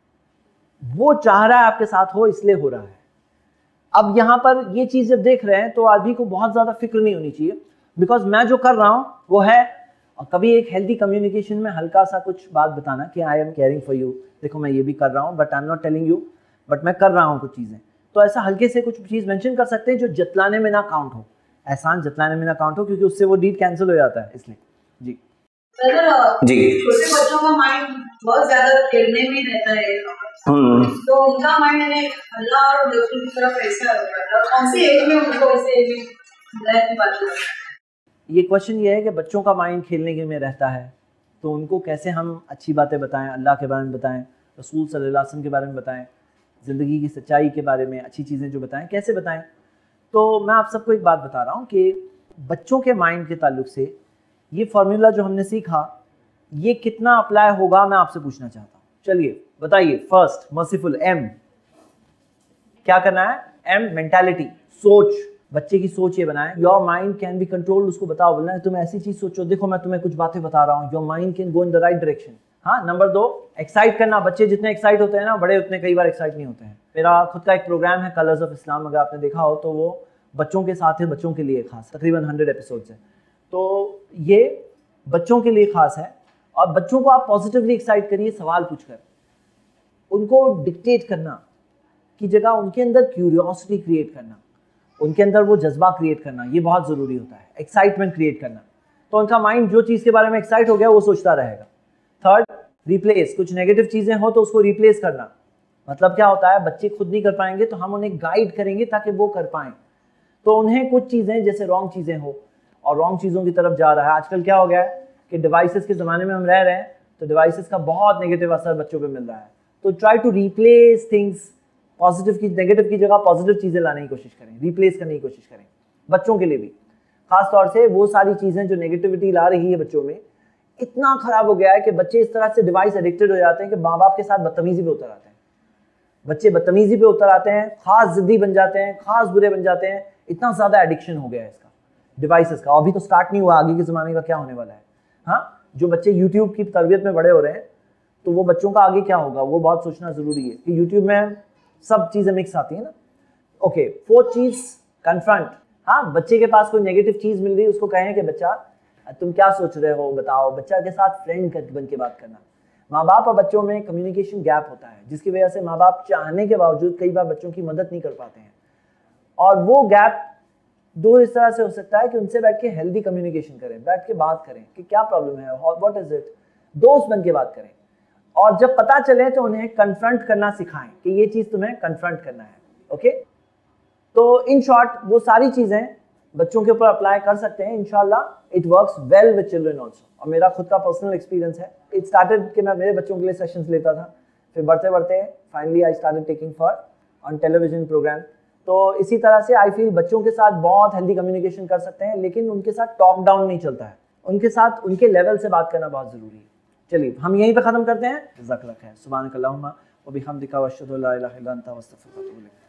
S1: वो चाह रहा है आपके साथ हो, इसलिए हो रहा है। अब यहाँ पर ये चीज़ जब देख रहे हैं तो आदमी को बहुत ज़्यादा फिक्र नहीं होनी चाहिए, बिकॉज मैं जो कर रहा हूँ वो है, और कभी एक हेल्दी कम्युनिकेशन में हल्का सा कुछ बात बताना कि I am caring for you, देखो मैं ये भी कर रहा हूँ, but I am not telling you, but मैं कर रहा हूँ कुछ चीज़ें। तो ऐसा हल्के से कुछ चीज़ मेंशन कर सकते हैं जो जतलाने में ना काउंट हो, एहसान जतलाने में ना काउंट हो, क्योंकि उससे वो डीड कैंसिल हो जाता है, इसलिए। जी
S6: जी, छोटे बच्चों का माइंड बहुत ज्यादा खेलने में रहता है, तो उनका माइंड अल्लाह और रसूल की तरफ ऐसा होता है, कौन सी एज में उनको ऐसे हिदायत की बात करते हैं?
S1: ये क्वेश्चन ये है कि बच्चों का माइंड खेलने के में रहता है, तो उनको कैसे हम अच्छी बातें बताएं, अल्लाह के बारे में बताएं, रसूल सल्लल्लाहु अलैहि वसल्लम के बारे में बताएं, ज़िंदगी की सच्चाई के बारे में अच्छी चीज़ें जो बताएं, कैसे बताएं। तो मैं आप सबको एक बात बता रहा हूँ कि बच्चों के माइंड के ताल्लुक से ये फार्मूला जो हमने सीखा, ये कितना अप्लाई होगा मैं आपसे पूछना चाहता हूँ। चलिए बताइए। फर्स्ट, मर्सीफुल, एम क्या करना है? एम मेंटालिटी, सोच, बच्चे की सोच ये बनाए। Your mind can be controlled, उसको बताओ, बोलना है तुम ऐसी चीज सोचो, देखो मैं तुम्हें कुछ बातें बता रहा हूँ, your mind can go in the right direction. हाँ, नंबर दो, एक्साइट करना। बच्चे जितने एक्साइट होते हैं ना, बड़े उतने कई बार एक्साइट नहीं होते हैं। मेरा खुद का एक प्रोग्राम है कलर्स ऑफ इस्लाम, अगर आपने देखा हो तो वो बच्चों के साथ है, बच्चों के लिए खास, तकरीबन हंड्रेड एपिसोड्स है, तो ये बच्चों के लिए खास है। और बच्चों को आप पॉजिटिवली एक्साइट करिए, सवाल पूछकर, उनको डिक्टेट करना की जगह उनके अंदर क्यूरियोसिटी क्रिएट करना, उनके अंदर वो जज्बा क्रिएट करना, ये बहुत ज़रूरी होता है। एक्साइटमेंट क्रिएट करना, तो उनका माइंड जो चीज़ के बारे में एक्साइट हो गया वो सोचता रहेगा। थर्ड, रिप्लेस, कुछ नेगेटिव चीज़ें हो तो उसको रिप्लेस करना। मतलब क्या होता है, बच्चे खुद नहीं कर पाएंगे तो हम उन्हें गाइड करेंगे ताकि वो कर पाएं। तो उन्हें कुछ चीज़ें जैसे रॉन्ग चीज़ें हो और रॉन्ग चीज़ों की तरफ जा रहा है, आजकल क्या हो गया है कि डिवाइसेस के ज़माने में हम रह रहे हैं, तो डिवाइसेस का बहुत नेगेटिव असर बच्चों पे मिल रहा है। तो try to replace things, positive की नेगेटिव की जगह पॉजिटिव चीज़ें लाने की कोशिश करें, रिप्लेस करने की कोशिश करें। बच्चों के लिए भी खास तौर से वो सारी चीज़ें जो नेगेटिविटी ला रही है बच्चों में, इतना खराब हो गया है कि बच्चे इस तरह से डिवाइस एडिक्टेड हो जाते हैं कि माँ बाप के साथ बदतमीजी पे उतर आते हैं। बच्चे बदतमीजी पे उतर आते हैं, खास जिद्दी बन जाते हैं, खास बुरे बन जाते हैं। इतना ज़्यादा एडिक्शन हो गया है इसका, डिवाइसेस का। अभी तो स्टार्ट नहीं हुआ, आगे के ज़माने का क्या होने वाला है। हाँ, जो बच्चे यूट्यूब की तरबियत में बड़े हो रहे हैं, तो वो बच्चों का आगे क्या होगा वो बहुत सोचना ज़रूरी है कि यूट्यूब में सब चीज़ें मिक्स आती है ना। ओके, फोर्थ चीज़, कन्फ्रंट। हाँ, बच्चे के पास कोई नेगेटिव चीज़ मिल रही है, उसको कहें कि बच्चा तुम क्या सोच रहे हो बताओ। बच्चा के साथ फ्रेंड बन के बात करना। माँ बाप और बच्चों में कम्युनिकेशन गैप होता है, जिसकी वजह से माँ बाप चाहने के बावजूद कई बार बच्चों की मदद नहीं कर पाते हैं। और वो गैप दूर इस तरह से हो सकता है कि उनसे बैठ के हेल्दी कम्युनिकेशन करें, बैठ के बात करें कि क्या प्रॉब्लम है, व्हाट इज इट, दोस्त बन के बात करें। और जब पता चले तो उन्हें कन्फ्रंट करना सिखाएं कि ये चीज़ तुम्हें कन्फ्रंट करना है। ओके, तो इन शॉर्ट वो सारी चीज़ें बच्चों के ऊपर अप्लाई कर सकते हैं। इंशाल्लाह it works well with children also. और मेरा खुद का पर्सनल एक्सपीरियंस है। इट स्टार्टेड कि मैं मेरे बच्चों के लिए सेशंस लेता था, फिर बढ़ते बढ़ते finally I started taking for on television program. तो इसी तरह से आई फील बच्चों के साथ बहुत हेल्दी कम्युनिकेशन कर सकते हैं, लेकिन उनके साथ टॉक डाउन नहीं चलता है, उनके साथ उनके लेवल से बात करना बहुत ज़रूरी है। चलिए हम यहीं पे ख़त्म करते हैं। जज़ाकल्लाह खैर। सुब्हानक अल्लाहुम्मा व बिहम्दिका व अशहदु अल्ला इलाहा इल्ला अंता व अस्तगफिरुका व अतूबु इलैक।